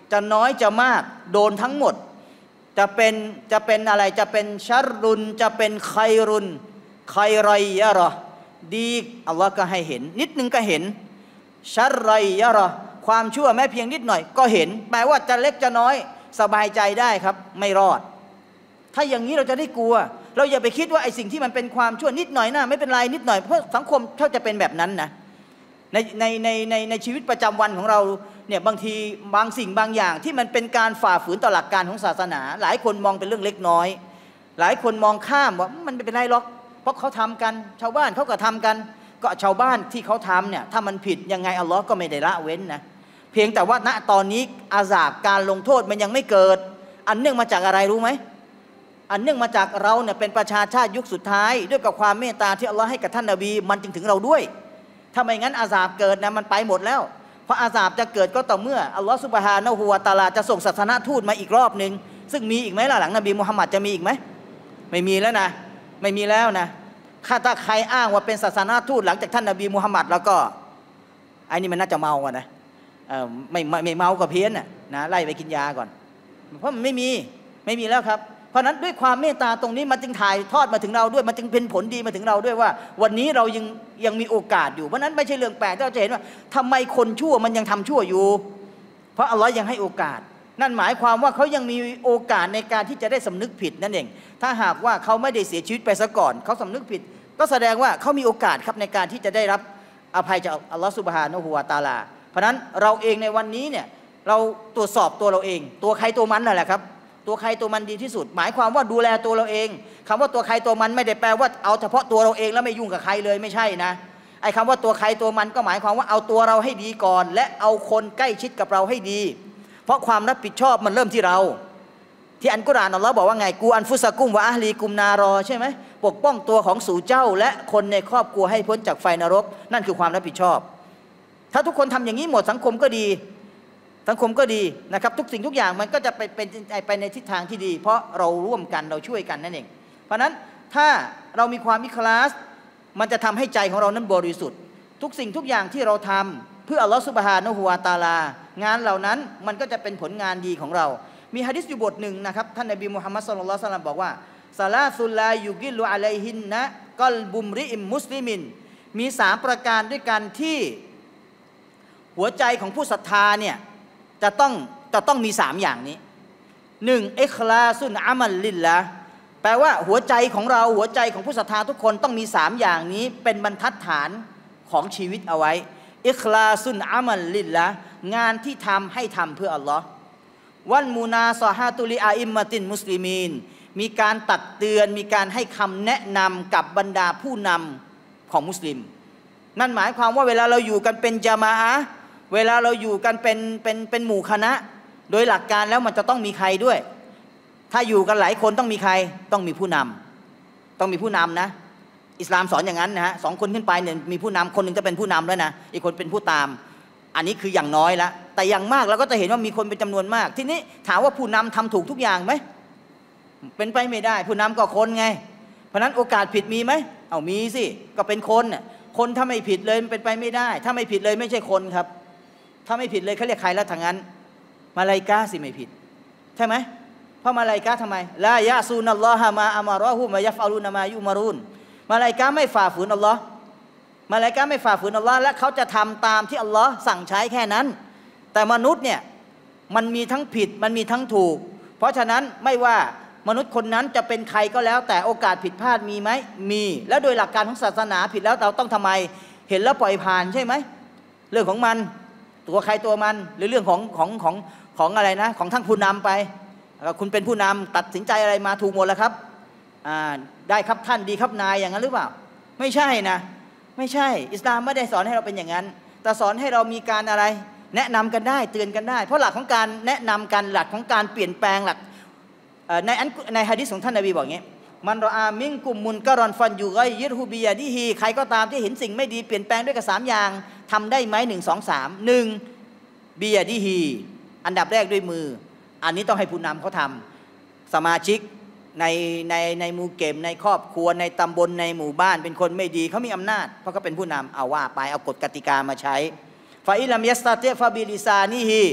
จะน้อยจะมากโดนทั้งหมดจะเป็นอะไรจะเป็นชัรรุนจะเป็นไครุนไครอยะรอดีอัลลอฮ์ก็ให้เห็นนิดนึงก็เห็นชัรรอยะรอความชั่วแม้เพียงนิดหน่อยก็เห็นแปลว่าจะเล็กจะน้อยสบายใจได้ครับไม่รอดถ้าอย่างนี้เราจะได้กลัวเราอย่าไปคิดว่าไอ้สิ่งที่มันเป็นความชั่วนิดหน่อยนะไม่เป็นไรนิดหน่อยเพราะสังคมเขาจะเป็นแบบนั้นนะในชีวิตประจำวันของเราเนี่ยบางทีบางสิ่งบางอย่างที่มันเป็นการฝ่าฝืนต่อหลักการของศาสนาหลายคนมองเป็นเรื่องเล็กน้อยหลายคนมองข้ามว่ามันไม่เป็นไรหรอกเพราะเขาทำกันชาวบ้านเขาก็ทำกันก็ชาวบ้านที่เขาทำเนี่ยถ้ามันผิดยังไงอัลลอฮ์ก็ไม่ได้ละเว้นนะเพียงแต่ว่าณตอนนี้อาซาบการลงโทษมันยังไม่เกิดอันเนื่องมาจากอะไรรู้ไหมอันเนื่องมาจากเราเนี่ยเป็นประชาชาติยุคสุดท้ายด้วยกับความเมตตาที่อัลลอฮ์ให้กับท่านนบีมันจึงถึงเราด้วยถ้าไม่งั้นอาซาบเกิดนะมันไปหมดแล้วเพราะอาซาบจะเกิดก็ต่อเมื่ออัลลอฮ์ซุบฮานะฮูวะตะอาลาจะส่งศาสนทูตมาอีกรอบหนึ่งซึ่งมีอีกไหมล่ะหลังนบีมุฮัมมัดจะมีอีกไหมไม่มีแล้วนะไม่มีแล้วนะถ้าใครอ้างว่าเป็นศาสนทูตหลังจากท่านนบีมุฮัมมัดแล้วก็ไอ้นี่มันน่าจะเมาอ่ะนะไม่เมาก็เพี้ยนนะไล่ไปกินยาก่อนเพราะมันไม่มีแล้วครับเพราะนั้นด้วยความเมตตาตรงนี้มันจึงถ่ายทอดมาถึงเราด้วยมันจึงเป็นผลดีมาถึงเราด้วยว่าวันนี้เรายังมีโอกาสอยู่เพราะนั้นไม่ใช่เรื่องแปลกที่เราจะเห็นว่าทำไมคนชั่วมันยังทำชั่วอยู่เพราะอัลลอฮ์ยังให้โอกาสนั่นหมายความว่าเขายังมีโอกาสในการที่จะได้สำนึกผิดนั่นเองถ้าหากว่าเขาไม่ได้เสียชีวิตไปซะก่อนเขาสำนึกผิดก็แสดงว่าเขามีโอกาสครับในการที่จะได้รับอภัยจากอัลลอฮ์ซุบฮานะฮูวะตะอาลาเพราะนั้นเราเองในวันนี้เนี่ยเราตรวจสอบตัวเราเองตัวใครตัวมันนั่นแหละครับตัวใครตัวมันดีที่สุดหมายความว่าดูแลตัวเราเองคำว่าตัวใครตัวมันไม่ได้แปลว่าเอาเฉพาะตัวเราเองแล้วไม่ยุ่งกับใครเลยไม่ใช่นะไอ้คำว่าตัวใครตัวมันก็หมายความว่าเอาตัวเราให้ดีก่อนและเอาคนใกล้ชิดกับเราให้ดีเพราะความรับผิดชอบมันเริ่มที่เราที่อันกุรอานอัลลอฮ์บอกว่าไงกูอันฟุสะกุมวะอะห์ลีกุมนารอใช่ไหมปกป้องตัวของสู่เจ้าและคนในครอบครัวให้พ้นจากไฟนรกนั่นคือความรับผิดชอบถ้าทุกคนทำอย่างนี้หมดสังคมก็ดีนะครับทุกสิ่งทุกอย่างมันก็จะไปในทิศทางที่ดีเพราะเราร่วมกันเราช่วยกันนั่นเองเพราะนั้นถ้าเรามีความอิคลาสมันจะทำให้ใจของเรานั้นบริสุทธิ์ทุกสิ่งทุกอย่างที่เราทำเพื่ออัลลอฮฺซุบฮานะฮูวะตะอาลางานเหล่านั้นมันก็จะเป็นผลงานดีของเรามีหะดีษอยู่บทหนึ่งนะครับท่านนบีมุฮัมมัดศ็อลลัลลอฮุอะลัยฮิวะซัลลัมบอกว่าซะลาซุลลายุกิลลุอะลัยฮินนะกัลบุมริอิมมุสลิมินมี3ประการด้วยกันที่หัวใจของผู้ศรัทธาเนี่ยจะต้องมี3อย่างนี้1อิคลาซุนอามัลลิลละแปลว่าหัวใจของเราหัวใจของผู้ศรัทธาทุกคนต้องมี3อย่างนี้เป็นบรรทัดฐานของชีวิตเอาไว้อิคลาซุนอามัลลิลละงานที่ทำให้ทำเพื่ออัลลอฮ์วันมูนาซอฮาตุลิอาอิมมะตินมุสลิมีนมีการตักเตือนมีการให้คำแนะนำกับบรรดาผู้นำของมุสลิมนั่นหมายความว่าเวลาเราอยู่กันเป็นญะมาอะห์เวลาเราอยู่กันเป็นหมู่คณะโดยหลักการแล้วมันจะต้องมีใครด้วยถ้าอยู่กันหลายคนต้องมีใครต้องมีผู้นำนะอิสลามสอนอย่างนั้นนะฮะ2 คนขึ้นไปเนี่ยมีผู้นำคนหนึ่งจะเป็นผู้นำแล้วนะอีกคนเป็นผู้ตามอันนี้คืออย่างน้อยละแต่อย่างมากเราก็จะเห็นว่ามีคนเป็นจำนวนมากทีนี้ถามว่าผู้นำทำถูกทุกอย่างไหมเป็นไปไม่ได้ผู้นำก็คนไงเพราะนั้นโอกาสผิดมีไหมเอามีสิก็เป็นคนถ้าไม่ผิดเลยมันเป็นไปไม่ได้ถ้าไม่ผิดเลยไม่ใช่คนครับถ้าไม่ผิดเลยเขาเรียกใครแล้วทางนั้นมาลาอิกะฮ์สิไม่ผิดใช่ไหมเพราะมาลาอิกะฮ์ทำไมลายะซูนัลลอฮะมาอะมารอฮูมะยัฟอาลูนมายุมารูนมาลาอิกะฮ์ไม่ฝ่าฝืนอัลลอฮ์มาลาอิกะฮ์ไม่ฝ่าฝืนอัลลอฮ์และเขาจะทำตามที่อัลลอฮ์สั่งใช้แค่นั้นแต่มนุษย์เนี่ยมันมีทั้งผิดมันมีทั้งถูกเพราะฉะนั้นไม่ว่ามนุษย์คนนั้นจะเป็นใครก็แล้วแต่โอกาสผิดพลาดมีไหมมีแล้วโดยหลักการของศาสนาผิดแล้วเราต้องทำไมเห็นแล้วปล่อยผ่านใช่ไหมเรื่องของมันตัวใครตัวมันหรือเรื่องของอะไรนะของทั้งผู้นำไปคุณเป็นผู้นำตัดสินใจอะไรมาถูกหมดแล้วครับได้ครับท่านดีครับนายอย่างนั้นหรือเปล่าไม่ใช่นะไม่ใช่อิสลามไม่ได้สอนให้เราเป็นอย่างนั้นแต่สอนให้เรามีการอะไรแนะนำกันได้เตือนกันได้เพราะหลักของการแนะนำกันหลักของการเปลี่ยนแปลงหลักในหะดีษของท่านนบีบอกอย่างนี้มันรออามิงกุมมุนกะรอนฟันยูไกยิรฮูบียะดิฮีใครก็ตามที่เห็นสิ่งไม่ดีเปลี่ยนแปลงด้วยกับ3อย่างทำได้ไหม1 2 3 1บียะดิฮีอันดับแรกด้วยมืออันนี้ต้องให้ผู้นำเขาทำสมาชิกในหมู่เก็บในครอบครัวในตำบลในหมู่บ้านเป็นคนไม่ดีเขามีอำนาจเพราะเขาเป็นผู้นำเอาว่าไปเอากฎกติกามาใช้ฟาอิลัมยัสตาเตฟาบิลิซานีฮี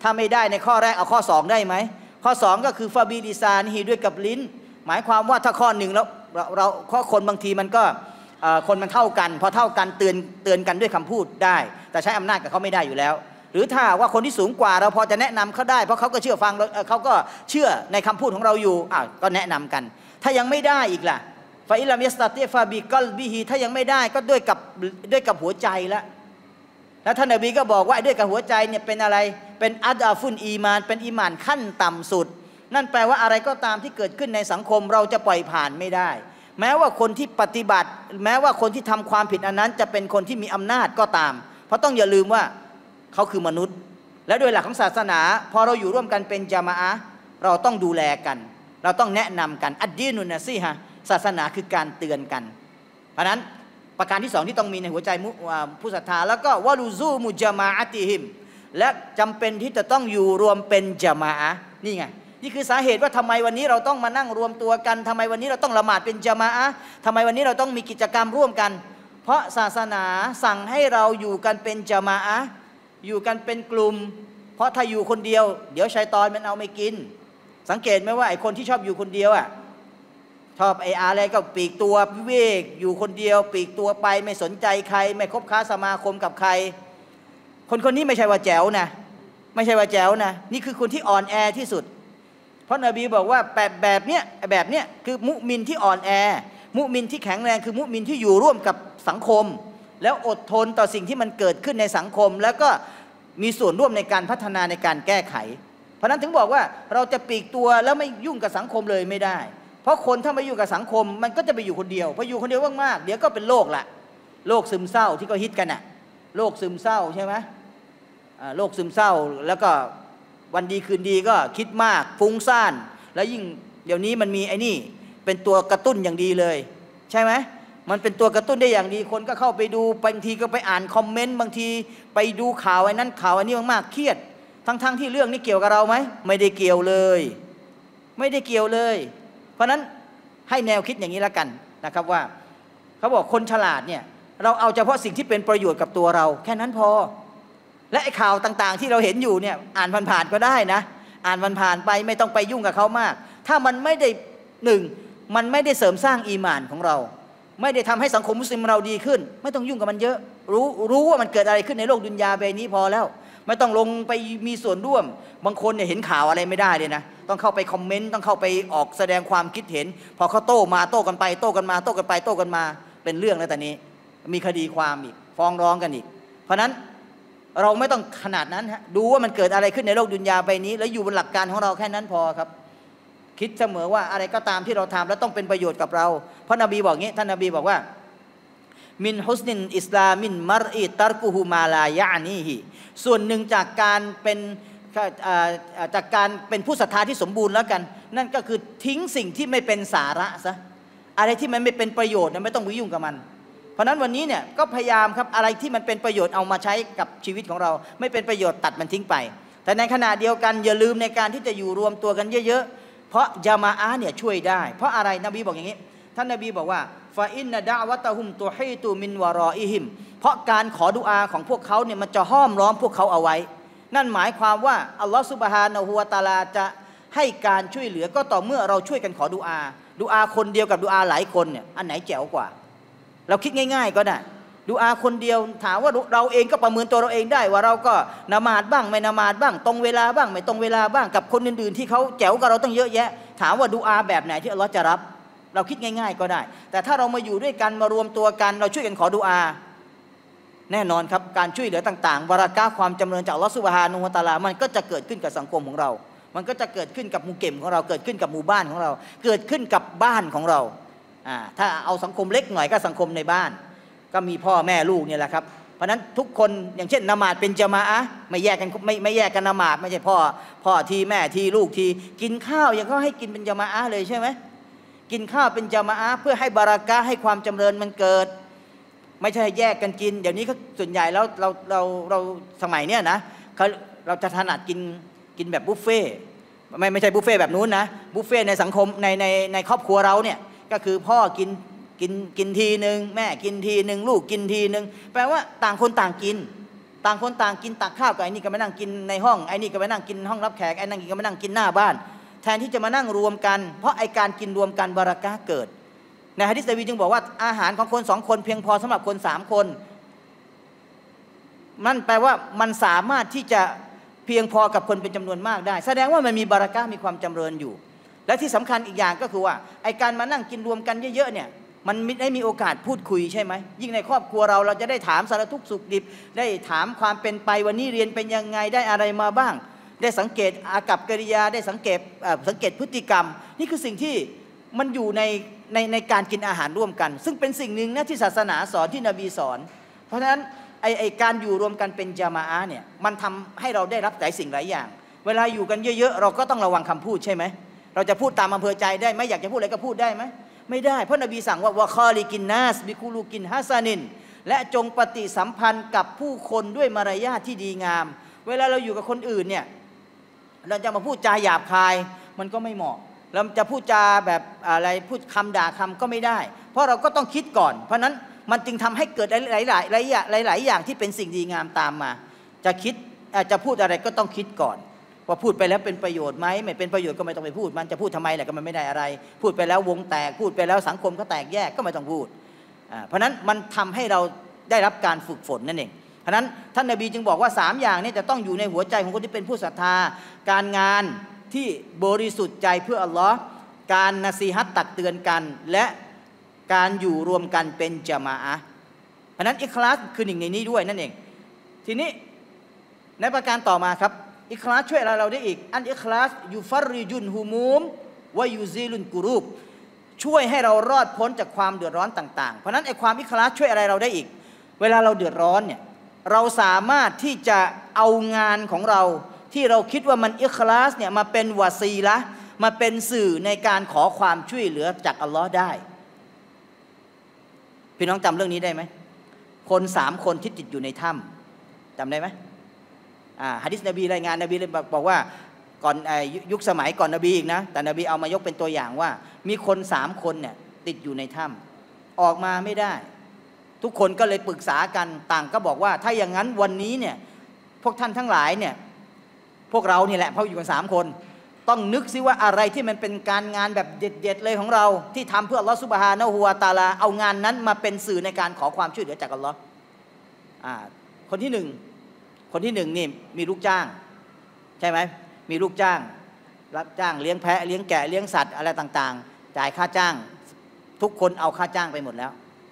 ถ้าไม่ได้ในข้อแรกเอาข้อ2ได้ไหมข้อ2ก็คือฟาบิลิซานีด้วยกับลิ้นหมายความว่าถ้าข้อหนึ่งแล้วเราข้อคนบางทีมันก็คนมันเท่ากันพอเท่ากันเตือนกันด้วยคำพูดได้แต่ใช้อำนาจกับเขาไม่ได้อยู่แล้วหรือถ้าว่าคนที่สูงกว่าเราพอจะแนะนำเขาได้เพราะเขาก็เชื่อฟังเขาก็เชื่อในคำพูดของเราอยู่ก็แนะนำกันถ้ายังไม่ได้อีกล่ะฟาอิลามิสตาติฟาบิกอลบิฮีถ้ายังไม่ได้ก็ด้วยกับหัวใจแล้วท่านนบีก็บอกว่าด้วยกับหัวใจเนี่ยเป็นอะไรเป็นอัดอาฟุนอีมานเป็นอีมานขั้นต่ำสุดนั่นแปลว่าอะไรก็ตามที่เกิดขึ้นในสังคมเราจะปล่อยผ่านไม่ได้แม้ว่าคนที่ปฏิบัติแม้ว่าคนที่ทำความผิดอันนั้นจะเป็นคนที่มีอำนาจก็ตามเพราะต้องอย่าลืมว่าเขาคือมนุษย์และโดยหลักของศาสนาพอเราอยู่ร่วมกันเป็นญะมาอะห์เราต้องดูแลกันเราต้องแนะนำกันอัดดีนุนนะซีฮะศาสนาคือการเตือนกันเพราะนั้นประการที่2ที่ต้องมีในหัวใจผู้ศรัทธาแล้วก็วะลูซูมุญะมาอะติฮิมและจำเป็นที่จะต้องอยู่รวมเป็นญะมาอะห์นี่ไงนี่คือสาเหตุว่าทำไมวันนี้เราต้องมานั่งรวมตัวกันทำไมวันนี้เราต้องละหมาดเป็นญะมาอะห์ทำไมวันนี้เราต้องมีกิจกรรมร่วมกันเพราะศาสนาสั่งให้เราอยู่กันเป็นญะมาอะห์อยู่กันเป็นกลุ่มเพราะถ้าอยู่คนเดียวเดี๋ยวชัยฏอนมันเอาไม่กินสังเกตไหมว่าไอ้คนที่ชอบอยู่คนเดียวชอบอะไรก็ปีกตัววิเวกอยู่คนเดียวปีกตัวไปไม่สนใจใครไม่คบค้าสมาคมกับใครคนนี้ไม่ใช่ว่าแจ๋วนะไม่ใช่ว่าแจ๋วนะนี่คือคนที่อ่อนแอที่สุดเพราะนบีบอกว่าแบบเนี้ยคือมุมินที่อ่อนแอมุมินที่แข็งแรงคือมุมินที่อยู่ร่วมกับสังคมแล้วอดทนต่อสิ่งที่มันเกิดขึ้นในสังคมแล้วก็มีส่วนร่วมในการพัฒนาในการแก้ไขเพราะนั้นถึงบอกว่าเราจะปีกตัวแล้วไม่ยุ่งกับสังคมเลยไม่ได้เพราะคนถ้าไม่ยุ่งกับสังคมมันก็จะไปอยู่คนเดียวพออยู่คนเดียวมากๆเดี๋ยวก็เป็นโรคละโรคซึมเศร้าที่เขาฮิตกันโรคซึมเศร้าใช่ไหมโรคซึมเศร้าแล้วก็วันดีคืนดีก็คิดมากฟุ้งซ่านแล้วยิ่งเดี๋ยวนี้มันมีไอ้นี่เป็นตัวกระตุ้นอย่างดีเลยใช่ไหมมันเป็นตัวกระตุ้นได้อย่างดีคนก็เข้าไปดูบางทีก็ไปอ่านคอมเมนต์บางทีไปดูข่าวไอ้นั้นข่าวอันนี้มากๆเครียดทั้งที่เรื่องนี้เกี่ยวกับเราไหมไม่ได้เกี่ยวเลยไม่ได้เกี่ยวเลยเพราะนั้นให้แนวคิดอย่างนี้แล้วกันนะครับว่าเขาบอกคนฉลาดเนี่ยเราเอาเฉพาะสิ่งที่เป็นประโยชน์กับตัวเราแค่นั้นพอและไอ้ข่าวต่างๆที่เราเห็นอยู่เนี่ยอ่านผ่านๆก็ได้นะอ่านผ่านๆไปไม่ต้องไปยุ่งกับเขามากถ้ามันไม่ได้มันไม่ได้เสริมสร้างอีหม่านของเราไม่ได้ทำให้สังคมมุสลิมเราดีขึ้นไม่ต้องยุ่งกับมันเยอะรู้ว่ามันเกิดอะไรขึ้นในโลกดุนยาใบนี้พอแล้วไม่ต้องลงไปมีส่วนร่วมบางคนเนี่ยเห็นข่าวอะไรไม่ได้เลยนะต้องเข้าไปคอมเมนต์ต้องเข้าไปออกแสดงความคิดเห็นพอเขาโต้มาโต้กันไปโต้กันมาโต้กันไปโต้กันมาเป็นเรื่องแล้วตอนนี้มีคดีความอีกฟ้องร้องกันอีกเพราะนั้นเราไม่ต้องขนาดนั้นฮะดูว่ามันเกิดอะไรขึ้นในโลกดุนยาใบนี้แล้วอยู่บนหลักการของเราแค่นั้นพอครับคิดเสมอว่าอะไรก็ตามที่เราทำแล้วต้องเป็นประโยชน์กับเราเพราะนบีบอกงี้ท่านนบีบอกว่ามินฮุสนินอิสลามินมัรอิตัรกุฮุมาลายะนีฮิส่วนหนึ่งจากการเป็นผู้ศรัทธาที่สมบูรณ์แล้วกันนั่นก็คือทิ้งสิ่งที่ไม่เป็นสาระซะอะไรที่มันไม่เป็นประโยชน์ไม่ต้องไปยุ่งกับมันเพราะนั้นวันนี้เนี่ยก็พยายามครับอะไรที่มันเป็นประโยชน์เอามาใช้กับชีวิตของเราไม่เป็นประโยชน์ตัดมันทิ้งไปแต่ในขณะเดียวกันอย่าลืมในการที่จะอยู่รวมตัวกันเยอะๆเพราะญะมาอะห์เนี่ยช่วยได้เพราะอะไรนบีบอกอย่างนี้ท่านนบีบอกว่าฟาอินนะดะวะตะฮุมตุฮีตุมินวะรออิฮิมเพราะการขอดุอาของพวกเขาเนี่ยมันจะห้อมล้อมพวกเขาเอาไว้นั่นหมายความว่าอัลลอฮฺซุบฮานะฮูวะตะอาลาจะให้การช่วยเหลือก็ต่อเมื่อเราช่วยกันขอดุอาคนเดียวกับดุอาหลายคนเนี่ยอันไหนแจ๋วกว่าเราคิดง่ายๆก็ได้ดุอาคนเดียวถามว่าเราเองก็ประเมินตัวเราเองได้ว่าเราก็ละหมาดบ้างไม่ละหมาดบ้างตรงเวลาบ้างไม่ตรงเวลาบ้างกับคนอื่นๆที่เขาแจ๋วกับเราตั้งเยอะแยะถามว่าดุอาแบบไหนที่อัลลอฮฺจะรับเราคิดง่ายๆก็ได้แต่ถ้าเรามาอยู่ด้วยกันมารวมตัวกันเราช่วยกันขอดุอาแน่นอนครับการช่วยเหลือต่างๆบารากะห์ความจำเริญจากอัลลอฮฺซุบฮานะฮูวะตะอาลามันก็จะเกิดขึ้นกับสังคมของเรามันก็จะเกิดขึ้นกับหมู่เก็มของเราเกิดขึ้นกับหมู่บ้านของเราเกิดขึ้นกับบ้านของเราถ้าเอาสังคมเล็กหน่อยก็สังคมในบ้านก็มีพ่อแม่ลูกเนี่ยแหละครับเพราะนั้นทุกคนอย่างเช่นละหมาดเป็นญะมาอะห์ไม่แยกกันละหมาดไม่ใช่พ่อทีแม่ทีลูกทีกินข้าวยังก็ให้กินเป็นญะมาอะห์เลยใช่ไหมกินข้าวเป็นญะมาอะห์เพื่อให้บารากะห์ให้ความจำเริญมันเกิดไม่ใช่แยกกันกินเดี๋ยวนี้เขาส่วนใหญ่แล้วเราสมัยเนี้ยนะเราจะถนัดกินแบบบุฟเฟ่ไม่ใช่บุฟเฟ่แบบนู้นนะบุฟเฟ่ในสังคมในครอบครัวเราเนี่ยก็คือพ่อกินทีนึงแม่กินทีนึงลูกกินทีนึงแปลว่าต่างคนต่างกินต่างคนต่างกินตักข้าวกับไอ้นี่ก็มานั่งกินในห้องไอ้นี่ก็มานั่งกินห้องรับแขกไอ้นั่นก็มานั่งกินหน้าบ้านแทนที่จะมานั่งรวมกันเพราะไอ้การกินรวมกันบารอกะห์เกิดในหะดีษนบีจึงบอกว่าอาหารของคน2 คนเพียงพอสำหรับคน3 คนนั่นแปลว่ามันสามารถที่จะเพียงพอกับคนเป็นจำนวนมากได้แสดงว่ามันมีบารอกะห์มีความจำเริญอยู่และที่สำคัญอีกอย่างก็คือว่าไอ้การมานั่งกินรวมกันเยอะๆเนี่ยมันได้มีโอกาสพูดคุยใช่ไหมยิ่งในครอบครัวเราจะได้ถามสารทุกข์สุขดิบได้ถามความเป็นไปวันนี้เรียนเป็นยังไงได้อะไรมาบ้างได้สังเกตอากัปกิริยาได้สังเกตพฤติกรรมนี่คือสิ่งที่มันอยู่ในการกินอาหารร่วมกันซึ่งเป็นสิ่งหนึ่งนะที่ศาสนาสอนที่นบีสอนเพราะฉะนั้นไอ้การอยู่รวมกันเป็นญะมาอะห์เนี่ยมันทำให้เราได้รับหลายสิ่งหลายอย่างเวลาอยู่กันเยอะๆเราก็ต้องระวังคำพูดใช่ไหมเราจะพูดตามอำเภอใจได้ไหมอยากจะพูดอะไรก็พูดได้ไหมไม่ได้เพราะนบีสั่งว่าวะคอลิกินนัสบิคุลูกินฮัสซานินและจงปฏิสัมพันธ์กับผู้คนด้วยมารยาทที่ดีงามเวลาเราอยู่กับคนอื่นเนี่ยเราจะมาพูดจาหยาบคายมันก็ไม่เหมาะเราจะพูดจาแบบอะไรพูดคำด่าคำก็ไม่ได้เพราะเราก็ต้องคิดก่อนเพราะนั้นมันจึงทำให้เกิดหลายอย่างที่เป็นสิ่งดีงามตามมาจะคิดจะพูดอะไรก็ต้องคิดก่อนว่าพูดไปแล้วเป็นประโยชน์ไหมไม่เป็นประโยชน์ก็ไม่ต้องไปพูดมันจะพูดทำไมแหละก็มันไม่ได้อะไรพูดไปแล้ววงแตกพูดไปแล้วสังคมก็แตกแยกก็ไม่ต้องพูดเพราะนั้นมันทำให้เราได้รับการฝึกฝนนั่นเองเพราะนั้นท่านนบีจึงบอกว่า3 อย่างนี้จะต้องอยู่ในหัวใจของคนที่เป็นผู้ศรัทธาการงานที่บริสุทธิ์ใจเพื่ออัลลอฮ์การนะซีฮัตตักเตือนกันและการอยู่รวมกันเป็นญะมาอะห์เพราะนั้นอิคลาสคือหนึ่งในนี้ด้วยนั่นเองทีนี้ในประการต่อมาครับอิคลาสช่วยเราได้อีกอันอิคลาสยูฟัรริจุนฮุมูมวะยูซีลุนกุรูบช่วยให้เรารอดพ้นจากความเดือดร้อนต่างๆเพราะนั้นไอ้ความอิคลาสช่วยอะไรเราได้อีกเวลาเราเดือดร้อนเนี่ยเราสามารถที่จะเอางานของเราที่เราคิดว่ามันอิคลาสเนี่ยมาเป็นวาซีละห์มาเป็นสื่อในการขอความช่วยเหลือจากอัลลอฮ์ได้พี่น้องจำเรื่องนี้ได้ไหมคน3 คนที่ติดอยู่ในถ้ำจำได้ไหมหะดีษนบีรายงานนบีเลยบอกว่าก่อนยุคสมัยก่อนนบีอีกนะแต่นบีเอามายกเป็นตัวอย่างว่ามีคน3 คนเนี่ยติดอยู่ในถ้ำออกมาไม่ได้ทุกคนก็เลยปรึกษากันต่างก็บอกว่าถ้าอย่างนั้นวันนี้เนี่ยพวกท่านทั้งหลายเนี่ยพวกเรานี่แหละเพราะอยู่กัน3 คนต้องนึกซิว่าอะไรที่มันเป็นการงานแบบเด็ดๆเลยของเราที่ทำเพื่ออัลลอฮฺซุบฮานะฮูวะตะอาลาเอางานนั้นมาเป็นสื่อในการขอความช่วยเหลือจากอัลลอฮ์คนที่ 1นี่มีลูกจ้างใช่ไหมมีลูกจ้างรับจ้างเลี้ยงแพะเลี้ยงแกะเลี้ยงสัตว์อะไรต่างๆจ่ายค่าจ้างทุกคนเอาค่าจ้างไปหมดแล้ว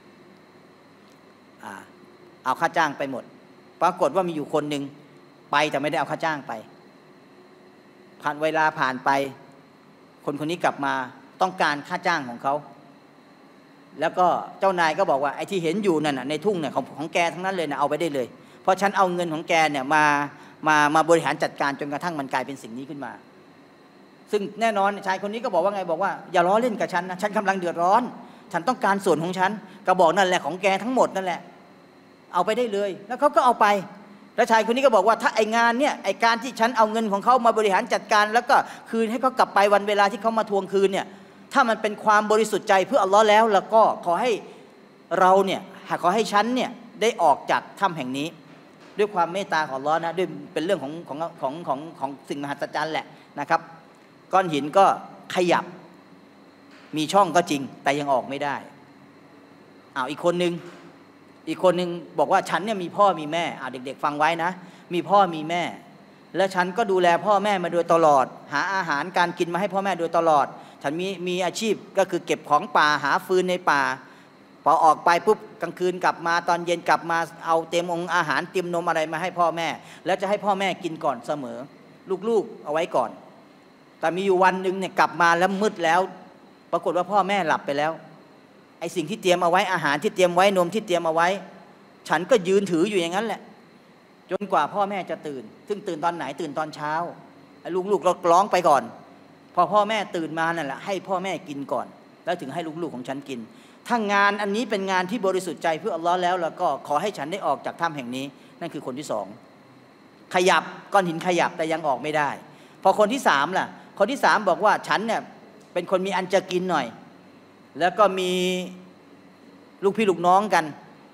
เอาค่าจ้างไปหมดปรากฏว่ามีอยู่คนหนึ่งไปแต่ไม่ได้เอาค่าจ้างไปเวลาผ่านไปคนนี้กลับมาต้องการค่าจ้างของเขาแล้วก็เจ้านายก็บอกว่าไอ้ที่เห็นอยู่นั่นในทุ่งเนี่ยของแกทั้งนั้นเลยนะเอาไปได้เลยเพราะฉันเอาเงินของแกเนี่ยมาบริหารจัดการจนกระทั่งมันกลายเป็นสิ่งนี้ขึ้นมาซึ่งแน่นอนชายคนนี้ก็บอกว่าไงบอกว่าอย่าล้อเล่นกับฉันนะฉันกำลังเดือดร้อนฉันต้องการส่วนของฉันก็บอกนั่นแหละของแกทั้งหมดนั่นแหละเอาไปได้เลยแล้วเขาก็เอาไปแล้วชายคนนี้ก็บอกว่าถ้าไองานเนี่ยไอการที่ฉันเอาเงินของเขามาบริหารจัดการแล้วก็คืนให้เขากลับไปวันเวลาที่เขามาทวงคืนเนี่ยถ้ามันเป็นความบริสุทธิ์ใจเพื่ออัลลอฮ์แล้วก็ขอให้เราเนี่ยขอให้ฉันเนี่ยได้ออกจากถ้ำแห่งนี้ด้วยความเมตตาของอัลลอฮ์นะด้วยเป็นเรื่องของสิ่งมหัศจรรย์แหละนะครับก้อนหินก็ขยับมีช่องก็จริงแต่ยังออกไม่ได้อีกคนนึงบอกว่าฉันเนี่ยมีพ่อมีแม่เด็กๆฟังไว้นะมีพ่อมีแม่และฉันก็ดูแลพ่อแม่มาโดยตลอดหาอาหารการกินมาให้พ่อแม่โดยตลอดฉันมีอาชีพก็คือเก็บของป่าหาฟืนในป่าพอออกไปปุ๊บกลางคืนกลับมาตอนเย็นกลับมาเอาเตรียมอาหารเตรียมนมอะไรมาให้พ่อแม่แล้วจะให้พ่อแม่กินก่อนเสมอลูกๆเอาไว้ก่อนแต่มีอยู่วันหนึ่งเนี่ยกลับมาแล้วมืดแล้วปรากฏว่าพ่อแม่หลับไปแล้วไอ้สิ่งที่เตรียมเอาไว้อาหารที่เตรียมไว้นมที่เตรียมเอาไว้ฉันก็ยืนถืออยู่อย่างนั้นแหละจนกว่าพ่อแม่จะตื่นซึ่งตื่นตอนไหนตื่นตอนเช้าลูกๆร้องไปก่อนพอพ่อแม่ตื่นมานั่นแหละให้พ่อแม่กินก่อนแล้วถึงให้ลูกๆของฉันกินถ้างานอันนี้เป็นงานที่บริสุทธิ์ใจเพื่ออัลลอฮ์แล้วก็ขอให้ฉันได้ออกจากถ้ำแห่งนี้นั่นคือคนที่2ขยับก้อนหินขยับแต่ยังออกไม่ได้พอคนที่3ล่ะคนที่3บอกว่าฉันเนี่ยเป็นคนมีอันจะกินหน่อยแล้วก็มีลูกพี่ลูกน้องกันไป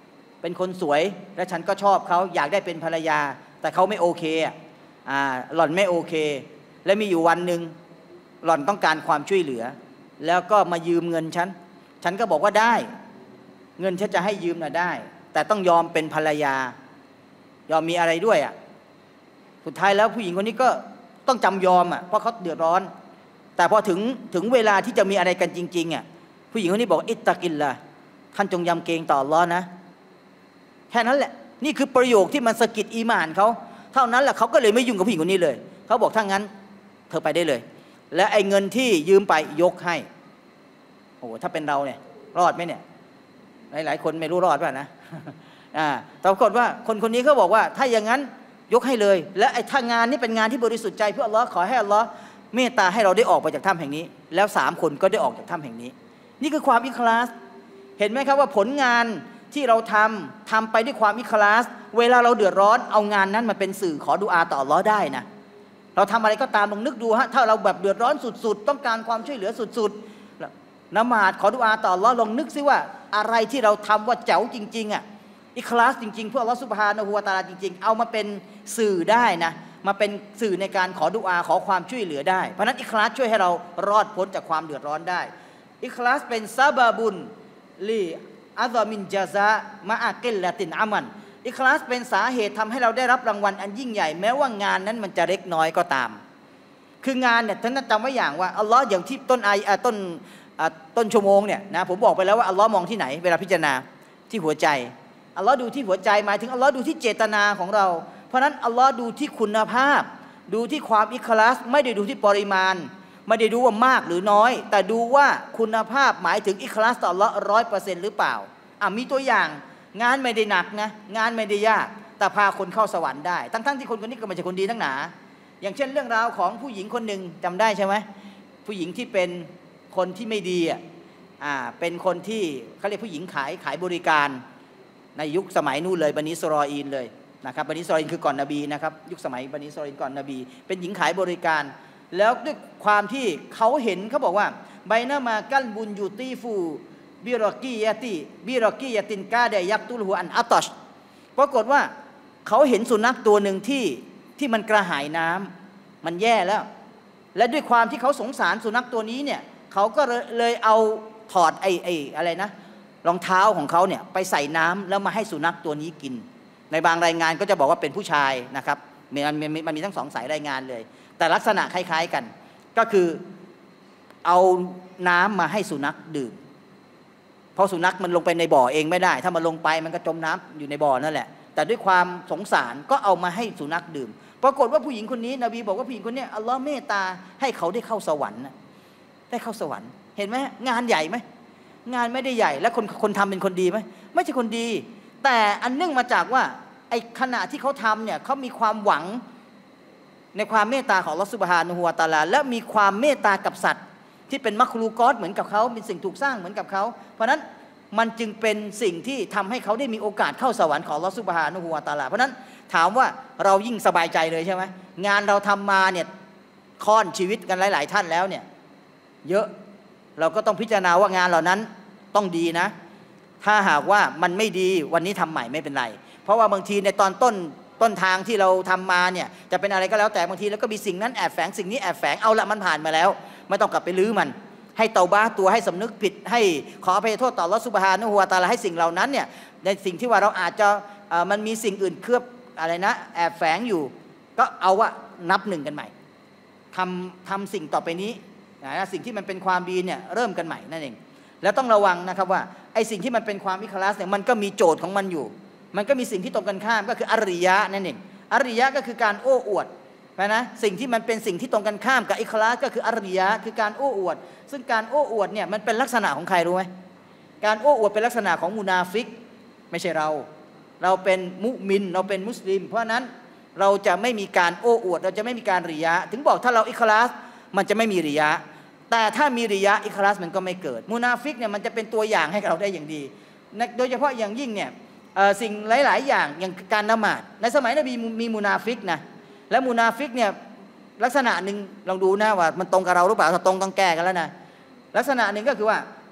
เป็นคนสวยและฉันก็ชอบเขาอยากได้เป็นภรรยาแต่เขาไม่โอเคหล่อนไม่โอเคและมีอยู่วันหนึ่งหล่อนต้องการความช่วยเหลือแล้วก็มายืมเงินฉันก็บอกว่าได้เงินฉันจะให้ยืมน่ะได้แต่ต้องยอมเป็นภรรยายอมมีอะไรด้วยสุดท้ายแล้วผู้หญิงคนนี้ก็ต้องจำยอมเพราะเขาเดือดร้อนแต่พอถึงเวลาที่จะมีอะไรกันจริงๆผู้หญิงคนนี้บอกอิตตะกิลละท่านจงยำเกรงต่ออัลเลาะห์นะแค่นั้นแหละนี่คือประโยคที่มันสะกิดอีหม่านเขาเท่านั้นแหละเขาก็เลยไม่ยุ่งกับผู้หญิงคนนี้เลยเขาบอกถ้างั้นเธอไปได้เลยและไอ้เงินที่ยืมไปยกให้โอ้ถ้าเป็นเราเนี่ยรอดไหมเนี่ยหลายคนไม่รู้รอดป่ะนะแต่ปรากฏว่าคนนี้เขาบอกว่าถ้าอย่างนั้นยกให้เลยและไอ้ถ้างานนี้เป็นงานที่บริสุทธิ์ใจเพื่ออัลเลาะห์ขอให้อัลเลาะห์เมตตาให้เราได้ออกไปจากถ้ำแห่งนี้แล้ว3 คนก็ได้ออกจากถ้ำแห่งนี้นี่คือความอิคลาสเห็นไหมครับว่าผลงานที่เราทำไปด้วยความอิคลาสเวลาเราเดือดร้อนเอางานนั้นมาเป็นสื่อขอดุอาต่ออัลเลาะห์ได้นะเราทำอะไรก็ตามลองนึกดูถ้าเราแบบเดือดร้อนสุดๆต้องการความช่วยเหลือสุดๆละหมาดขอดุอาต่ออัลเลาะห์ลองนึกซิว่าอะไรที่เราทำว่าแจ๋วจริงอิคลาสจริงๆเพื่ออัลเลาะห์ซุบฮานะฮูวะตะอาลาจริงๆเอามาเป็นสื่อได้นะมาเป็นสื่อในการขอดุอาขอความช่วยเหลือได้เพราะนั้นอิคลาสช่วยให้เรารอดพ้นจากความเดือดร้อนได้อิคลาสเป็นซาบะบุนลีอัซอมินจาซามะอากิลละตินอามันอิคลาสเป็นสาเหตุทำให้เราได้รับรางวัลอันยิ่งใหญ่แม้ว่างานนั้นมันจะเล็กน้อยก็ตามคืองานเนี่ยท่านจำไว้อย่างว่าอัลลอฮ์อย่างที่ต้นชั่วโมงเนี่ยนะผมบอกไปแล้วว่าอัลลอฮ์มองที่ไหนเวลาพิจารณาที่หัวใจอัลลอฮ์ดูที่หัวใจหมายถึงอัลลอฮ์ดูที่เจตนาของเราเพราะนั้นอัลลอฮ์ดูที่คุณภาพดูที่ความอิคลาสไม่ได้ดูที่ปริมาณไม่ได้ดูว่ามากหรือน้อยแต่ดูว่าคุณภาพหมายถึงอิคลาสต่ออัลลอฮ์100%หรือเปล่ามีตัวอย่างงานไม่ได้หนักนะงานไม่ได้ยากแต่พาคนเข้าสวรรค์ได้ทั้งที่คนนี้ก็ไม่ใช่คนดีทั้งหนาอย่างเช่นเรื่องราวของผู้หญิงคนหนึ่งจำได้ใช่ไหมผู้หญิงที่เป็นคนที่ไม่ดีเป็นคนที่เขาเรียกผู้หญิงขายบริการในยุคสมัยนู้นเลยบันิอิสรออีลเลยนะครับบันิอิสรออีลคือก่อนนบีนะครับยุคสมัยบันิอิสรออีลก่อนนบีเป็นหญิงขายบริการแล้วด้วยความที่เขาเห็นเขาบอกว่าไบนามากัลบุนยูตีฟูบิรอกียะตินกาเดยักตุลหูอันอัตชปรากฏว่าเขาเห็นสุนัขตัวหนึ่งที่มันกระหายน้ำมันแย่แล้วและด้วยความที่เขาสงสารสุนัขตัวนี้เนี่ยเขาก็เลยเอาถอดอะไรนะรองเท้าของเขาเนี่ยไปใส่น้ำแล้วมาให้สุนัขตัวนี้กินในบางรายงานก็จะบอกว่าเป็นผู้ชายนะครับมันมีทั้ง2 สายรายงานเลยแต่ลักษณะคล้ายๆกันก็คือเอาน้ำมาให้สุนัขดื่มเพราะสุนัขมันลงไปในบ่อเองไม่ได้ถ้ามันลงไปมันก็จมน้ำอยู่ในบ่อนั่นแหละแต่ด้วยความสงสารก็เอามาให้สุนัขดื่มปรากฏว่าผู้หญิงคนนี้นบีบอกว่าผู้หญิงคนนี้อัลลอฮ์เมตตาให้เขาได้เข้าสวรรค์ได้เข้าสวรรค์เห็นไหมงานใหญ่ไหมงานไม่ได้ใหญ่และคนทำเป็นคนดีไหมไม่ใช่คนดีแต่อันเนื่องมาจากว่าไอ้ขณะที่เขาทำเนี่ยเขามีความหวังในความเมตตาของอัลเลาะห์ซุบฮานะฮูวะตะอาลาและมีความเมตตากับสัตว์ที่เป็นมัคลูกอตเหมือนกับเขาเป็นสิ่งถูกสร้างเหมือนกับเขาเพราะนั้นมันจึงเป็นสิ่งที่ทำให้เขาได้มีโอกาสเข้าสวรรค์ของอัลเลาะห์ซุบฮานะฮูวะตะอาลาเพราะนั้นถามว่าเรายิ่งสบายใจเลยใช่ไหมงานเราทำมาเนี่ยค่อนชีวิตกันหลายๆท่านแล้วเนี่ยเยอะเราก็ต้องพิจารณาว่างานเหล่านั้นต้องดีนะถ้าหากว่ามันไม่ดีวันนี้ทำใหม่ไม่เป็นไรเพราะว่าบางทีในตอนต้นทางที่เราทำมาเนี่ยจะเป็นอะไรก็แล้วแต่บางทีแล้วก็มีสิ่งนั้นแอบแฝงสิ่งนี้แอบแฝงเอาละมันผ่านมาแล้วไม่ต้องกลับไปลื้อมันให้เตาบะห์ตัวให้สำนึกผิดให้ขออภัยโทษต่ออัลเลาะห์ซุบฮานะฮูวะตะอาลาให้สิ่งเหล่านั้นเนี่ยในสิ่งที่ว่าเราอาจจะมันมีสิ่งอื่นเคลือบอะไรนะแอบแฝงอยู่ก็เอาว่านับหนึ่งกันใหม่ทำสิ่งต่อไปนี้นะสิ่งที่มันเป็นความดีเนี่ยเริ่มกันใหม่นั่นเองแล้วต้องระวังนะครับว่าไอ้สิ่งที่มันเป็นความอิคลาสเนี่ยมันก็มีโจทย์ของมันอยู่มันก็มีสิ่งที่ตรงกันข้ามก็คืออริยะนั่นเองอริยะก็คือการโอ้อวดนะสิ่งที่มันเป็นสิ่งที่ตรงกันข้ามกับอิคลาสก็คืออริยะคือการโอ้อวดซึ่งการโอ้อวดเนี่ยมันเป็นลักษณะของใครรู้ไหมการโอ้อวดเป็นลักษณะของมุนาฟิกไม่ใช่เราเป็นมุมินเราเป็นมุสลิมเพราะนั้นเราจะไม่มีการโอ้อวดเราจะไม่มีการริยะถึงบอกถ้าเราอิคลาสมันจะไม่มีริยะแต่ถ้ามีริยะอิคลาสมันก็ไม่เกิดมุนาฟิกเนี่ยมันจะเป็นตัวอย่างให้เราได้อย่างดีโดยเฉพาะอย่างยิ่งเนี่ยสิ่งหลายๆอย่างอย่างการละหมาดในสมัยนบีมีมุนาฟิกนะและมุนาฟิกเนี่ยลักษณะหนึ่งลองดูนะว่ามันตรงกับเราหรือเปล่าถ้าตรงต้องแก้กันแล้วนะลักษณะหนึ่งก็คือว่า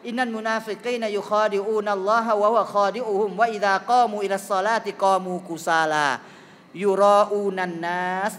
อินนัลมุนาฟิกีนยุคอดิอูนัลลอฮะวะฮุวะคอดิอูฮุมวะอิซากอมูอิลัสศอลาติกอมูกุซาลายูรออูนันนัส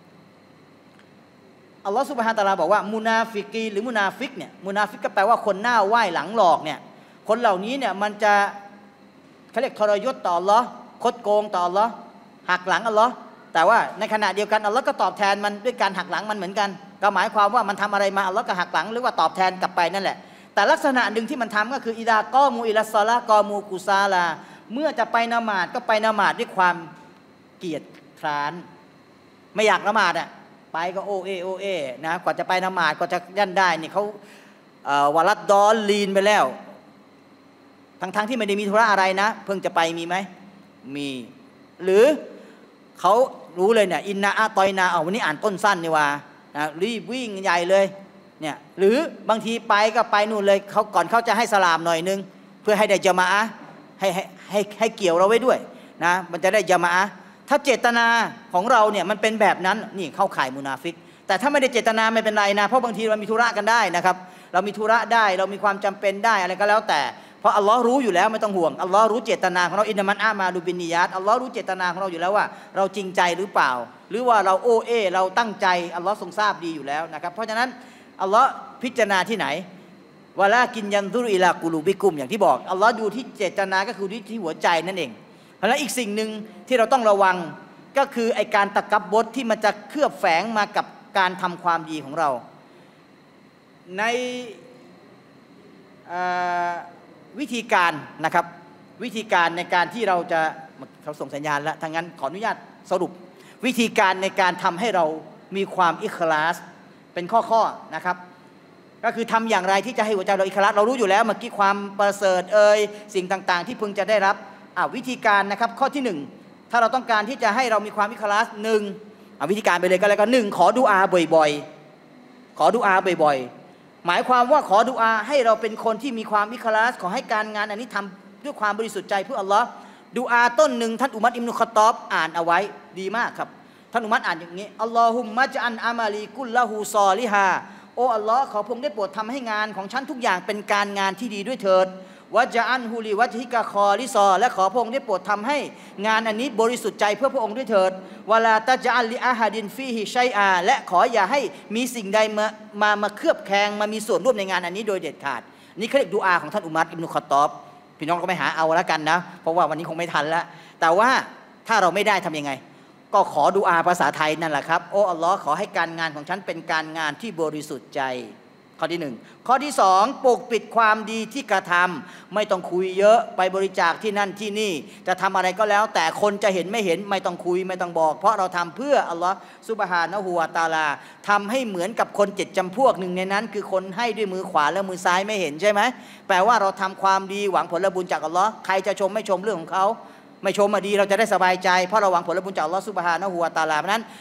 อัลลอฮฺซุบฮานะฮูวะตะอาลาบอกว่ามุนาฟิกีหรือมุนาฟิกเนี่ยมุนาฟิกก็แปลว่าคนหน้าไหว้หลังหลอกเนี่ยคนเหล่านี้เนี่ยมันจะเขาเรียกทรยศต่ออัลลอฮ์คดโกงต่ออัลลอฮ์หักหลังอัลลอฮ์แต่ว่าในขณะเดียวกันอัลลอฮ์ก็ตอบแทนมันด้วยการหักหลังมันเหมือนกันก็หมายความว่ามันทำอะไรมาอัลลอฮ์ก็หักหลังหรือว่าตอบแทนกลับไปนั่นแหละแต่ลักษณะหนึ่งที่มันทำก็คืออิดากอมูอิลัสซอลากอมูกุซาลาเมื่อจะไปนมาดก็ไปนมาดด้วยความเกียจคร้านไม่อยากละหมาดอ่ะไปก็โอเอนะกว่าจะไปนมาดกว่าจะยันได้นี่เขาวาลัดดอลลีนไปแล้วทั้งที่ไม่ได้มีธุระอะไรนะเพิ่งจะไปมีไหมมีหรือเขารู้เลยเนี่ยอินนาอะตอยนาเอาวันนี้อ่านต้นสั้นนี่ว่านะรีบวิ่งใหญ่เลยเนี่ยหรือบางทีไปก็ไปนู่นเลยเขาก่อนเขาจะให้สลามหน่อยนึงเพื่อให้ได้ญะมาอะห์ให้เกี่ยวเราไว้ด้วยนะมันจะได้ญะมาอะห์ถ้าเจตนาของเราเนี่ยมันเป็นแบบนั้นนี่เข้าข่ายมุนาฟิกแต่ถ้าไม่ได้เจตนาไม่เป็นไรนะเพราะบางทีเรามีธุระกันได้นะครับเรามีธุระได้เรามีความจำเป็นได้อะไรก็แล้วแต่เพราะอัลลอฮ์รู้อยู่แล้วไม่ต้องห่วงอัลลอฮ์รู้เจตนาของเราอินนามันอามาดูบินนิยาตอัลลอฮ์รู้เจตนาของเราอยู่แล้วว่าเราจริงใจหรือเปล่าหรือว่าเราเราตั้งใจอัลลอฮ์ทรงทราบดีอยู่แล้วนะครับเพราะฉะนั้นอัลลอฮ์พิจารณาที่ไหนวะลากินยันซุรอิลากุลูบิกุมอย่างที่บอกอัลลอฮ์ดูที่เจตนาก็คือที่หัวใจนั่นเองแล้วอีกสิ่งหนึ่งที่เราต้องระวังก็คือไอการตะกับบดที่มันจะเคลือบแฝงมากับการทำความดีของเราในวิธีการนะครับวิธีการในการที่เราจะเขาส่งสัญญาณแล้วทางนั้นขออนุญาตสรุปวิธีการในการทำให้เรามีความอิคลาสเป็นข้อๆนะครับก็คือทำอย่างไรที่จะให้หัวใจเราอิคลาสเรารู้อยู่แล้วเมื่อกี้ความประเสริฐสิ่งต่างๆที่พึงจะได้รับวิธีการนะครับข้อที่1ถ้าเราต้องการที่จะให้เรามีความอิคลาสวิธีการไปเลยก็แล้วกัน1ขอดุอาบ่อยๆขอดุอาบ่อยๆหมายความว่าขอดุอาให้เราเป็นคนที่มีความอิคลาสขอให้การงานอันนี้ทำด้วยความบริสุทธิ์ใจเพื่ออัลลอฮ์ดุอาต้นหนึ่งท่านอุมัรอิบนุคอฏฏอบอ่านเอาไว้ดีมากครับท่านอุมัรอ่านอย่างนี้อัลลอฮุมมะจัลอามาลีกุลละฮูซอลิฮาโอ้อัลลอฮ์ขอพระองค์ได้โปรดทำให้งานของฉันทุกอย่างเป็นการงานที่ดีด้วยเถิดวะจะอันฮูลีวะฮิกะคอลิซอและขอพระองค์ได้โปรดทำให้งานอันนี้บริสุทธิ์ใจเพื่อพระองค์ด้วยเถิดวะลาตะจะอัลลิอาฮาดินฟีฮิชัยอาและขออย่าให้มีสิ่งใดมาเคลือบแคลงมามีส่วนร่วมในงานอันนี้โดยเด็ดขาดนี่เขาเรียกดุอาของท่านอุมัรอิบนุคอฏฏอบพี่น้องก็ไม่หาเอาแล้วกันนะเพราะว่าวันนี้คงไม่ทันแล้วแต่ว่าถ้าเราไม่ได้ทำยังไงก็ขอดุอาภาษาไทยนั่นแหละครับโอ้อัลลอฮ์ขอให้การงานของฉันเป็นการงานที่บริสุทธิ์ใจข้อที่1ข้อที่2ปกปิดความดีที่กระทำไม่ต้องคุยเยอะไปบริจาคที่นั่นที่นี่จะทำอะไรก็แล้วแต่คนจะเห็นไม่เห็นไม่ต้องคุยไม่ต้องบอกเพราะเราทำเพื่ออัลลอฮ์ซุบฮานะฮูวะตะอาลาทำให้เหมือนกับคน7จำพวกหนึ่งในนั้นคือคนให้ด้วยมือขวาและมือซ้ายไม่เห็นใช่ไหมแปลว่าเราทำความดีหวังผลบุญจากอัลลอฮ์ใครจะชมไม่ชมเรื่องของเขาไม่ชมมาดีเราจะได้สบายใจเพราะเราหวังผลบุญจากอัลลอฮ์ซุบฮานะฮูวะตะอาลาเพราะนั้น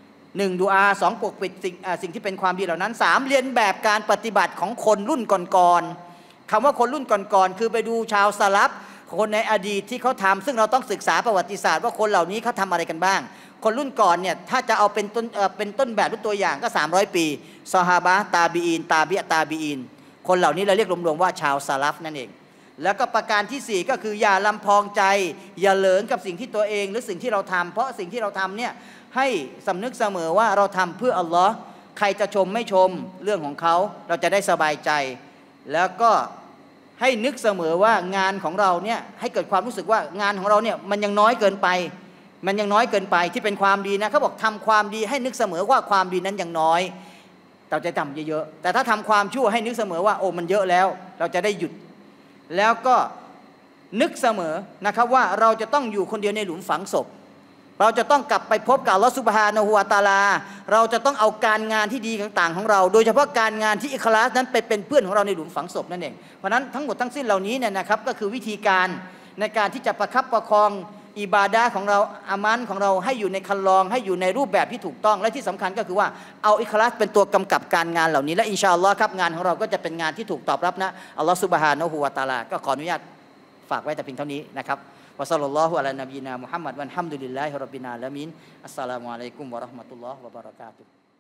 1ดุอา2ปกปิดสิ่งที่เป็นความดีเหล่านั้น3เรียนแบบการปฏิบัติของคนรุ่นก่อนๆคำว่าคนรุ่นก่อนๆคือไปดูชาวสลับคนในอดีตที่เขาทำซึ่งเราต้องศึกษาประวัติศาสตร์ว่าคนเหล่านี้เขาทำอะไรกันบ้างคนรุ่นก่อนเนี่ยถ้าจะเอาเป็นต้นแบบหรือตัวอย่างก็300ปีซอฮาบะห์ตาบีอีนตาบีอีนคนเหล่านี้เราเรียกรวมๆว่าชาวสลับนั่นเองแล้วก็ประการที่4ก็คืออย่าลำพองใจอย่าเหลิงกับสิ่งที่ตัวเองหรือสิ่งที่เราทำเพราะสิ่งที่เราทำเนี่ยให้สำนึกเสมอว่าเราทำเพื่ออัลลอฮ์ใครจะชมไม่ชมเรื่องของเขาเราจะได้สบายใจแล้วก็ให้นึกเสมอว่างานของเราเนี่ยให้เกิดความรู้สึกว่างานของเราเนี่ยมันยังน้อยเกินไปที่เป็นความดีนะเขาบอกทำความดีให้นึกเสมอว่าความดีนั้นยังน้อยเราจะทำเยอะๆแต่ถ้าทำความชั่วให้นึกเสมอว่าโอ้มันเยอะแล้วเราจะได้หยุดแล้วก็นึกเสมอนะครับว่าเราจะต้องอยู่คนเดียวในหลุมฝังศพเราจะต้องกลับไปพบกับอัลลอฮฺซุบฮานะฮูวะตะอาลาเราจะต้องเอาการงานที่ดีต่างๆของเราโดยเฉพาะการงานที่อิคลาสนั้นไปเป็นเพื่อนของเราในหลุมฝังศพนั่นเองเพราะนั้นทั้งหมดทั้งสิ้นเหล่านี้เนี่ยนะครับก็คือวิธีการในการที่จะประคับประคองอิบาดะห์ของเราอามันของเราให้อยู่ในคันลองให้อยู่ในรูปแบบที่ถูกต้องและที่สำคัญก็คือว่าเอาอิคลาสเป็นตัวกำกับการงานเหล่านี้และอินชาอัลลอฮ์ครับงานของเราก็จะเป็นงานที่ถูกตอบรับนะอัลลอฮฺซุบฮานะฮูวะตะอาลาก็ขออนุญาตฝากไว้แต่เพียงเท่านี้นะครับวะศ็อลลัลลอฮุอะลานบีนามุฮัมมัดวัลฮัมดุลิลลาฮิร็อบบิลอาละมีนอัสสลามุอะลัยกุมวะเราะห์มะตุลลอฮ์วะบะเราะกาตุฮ์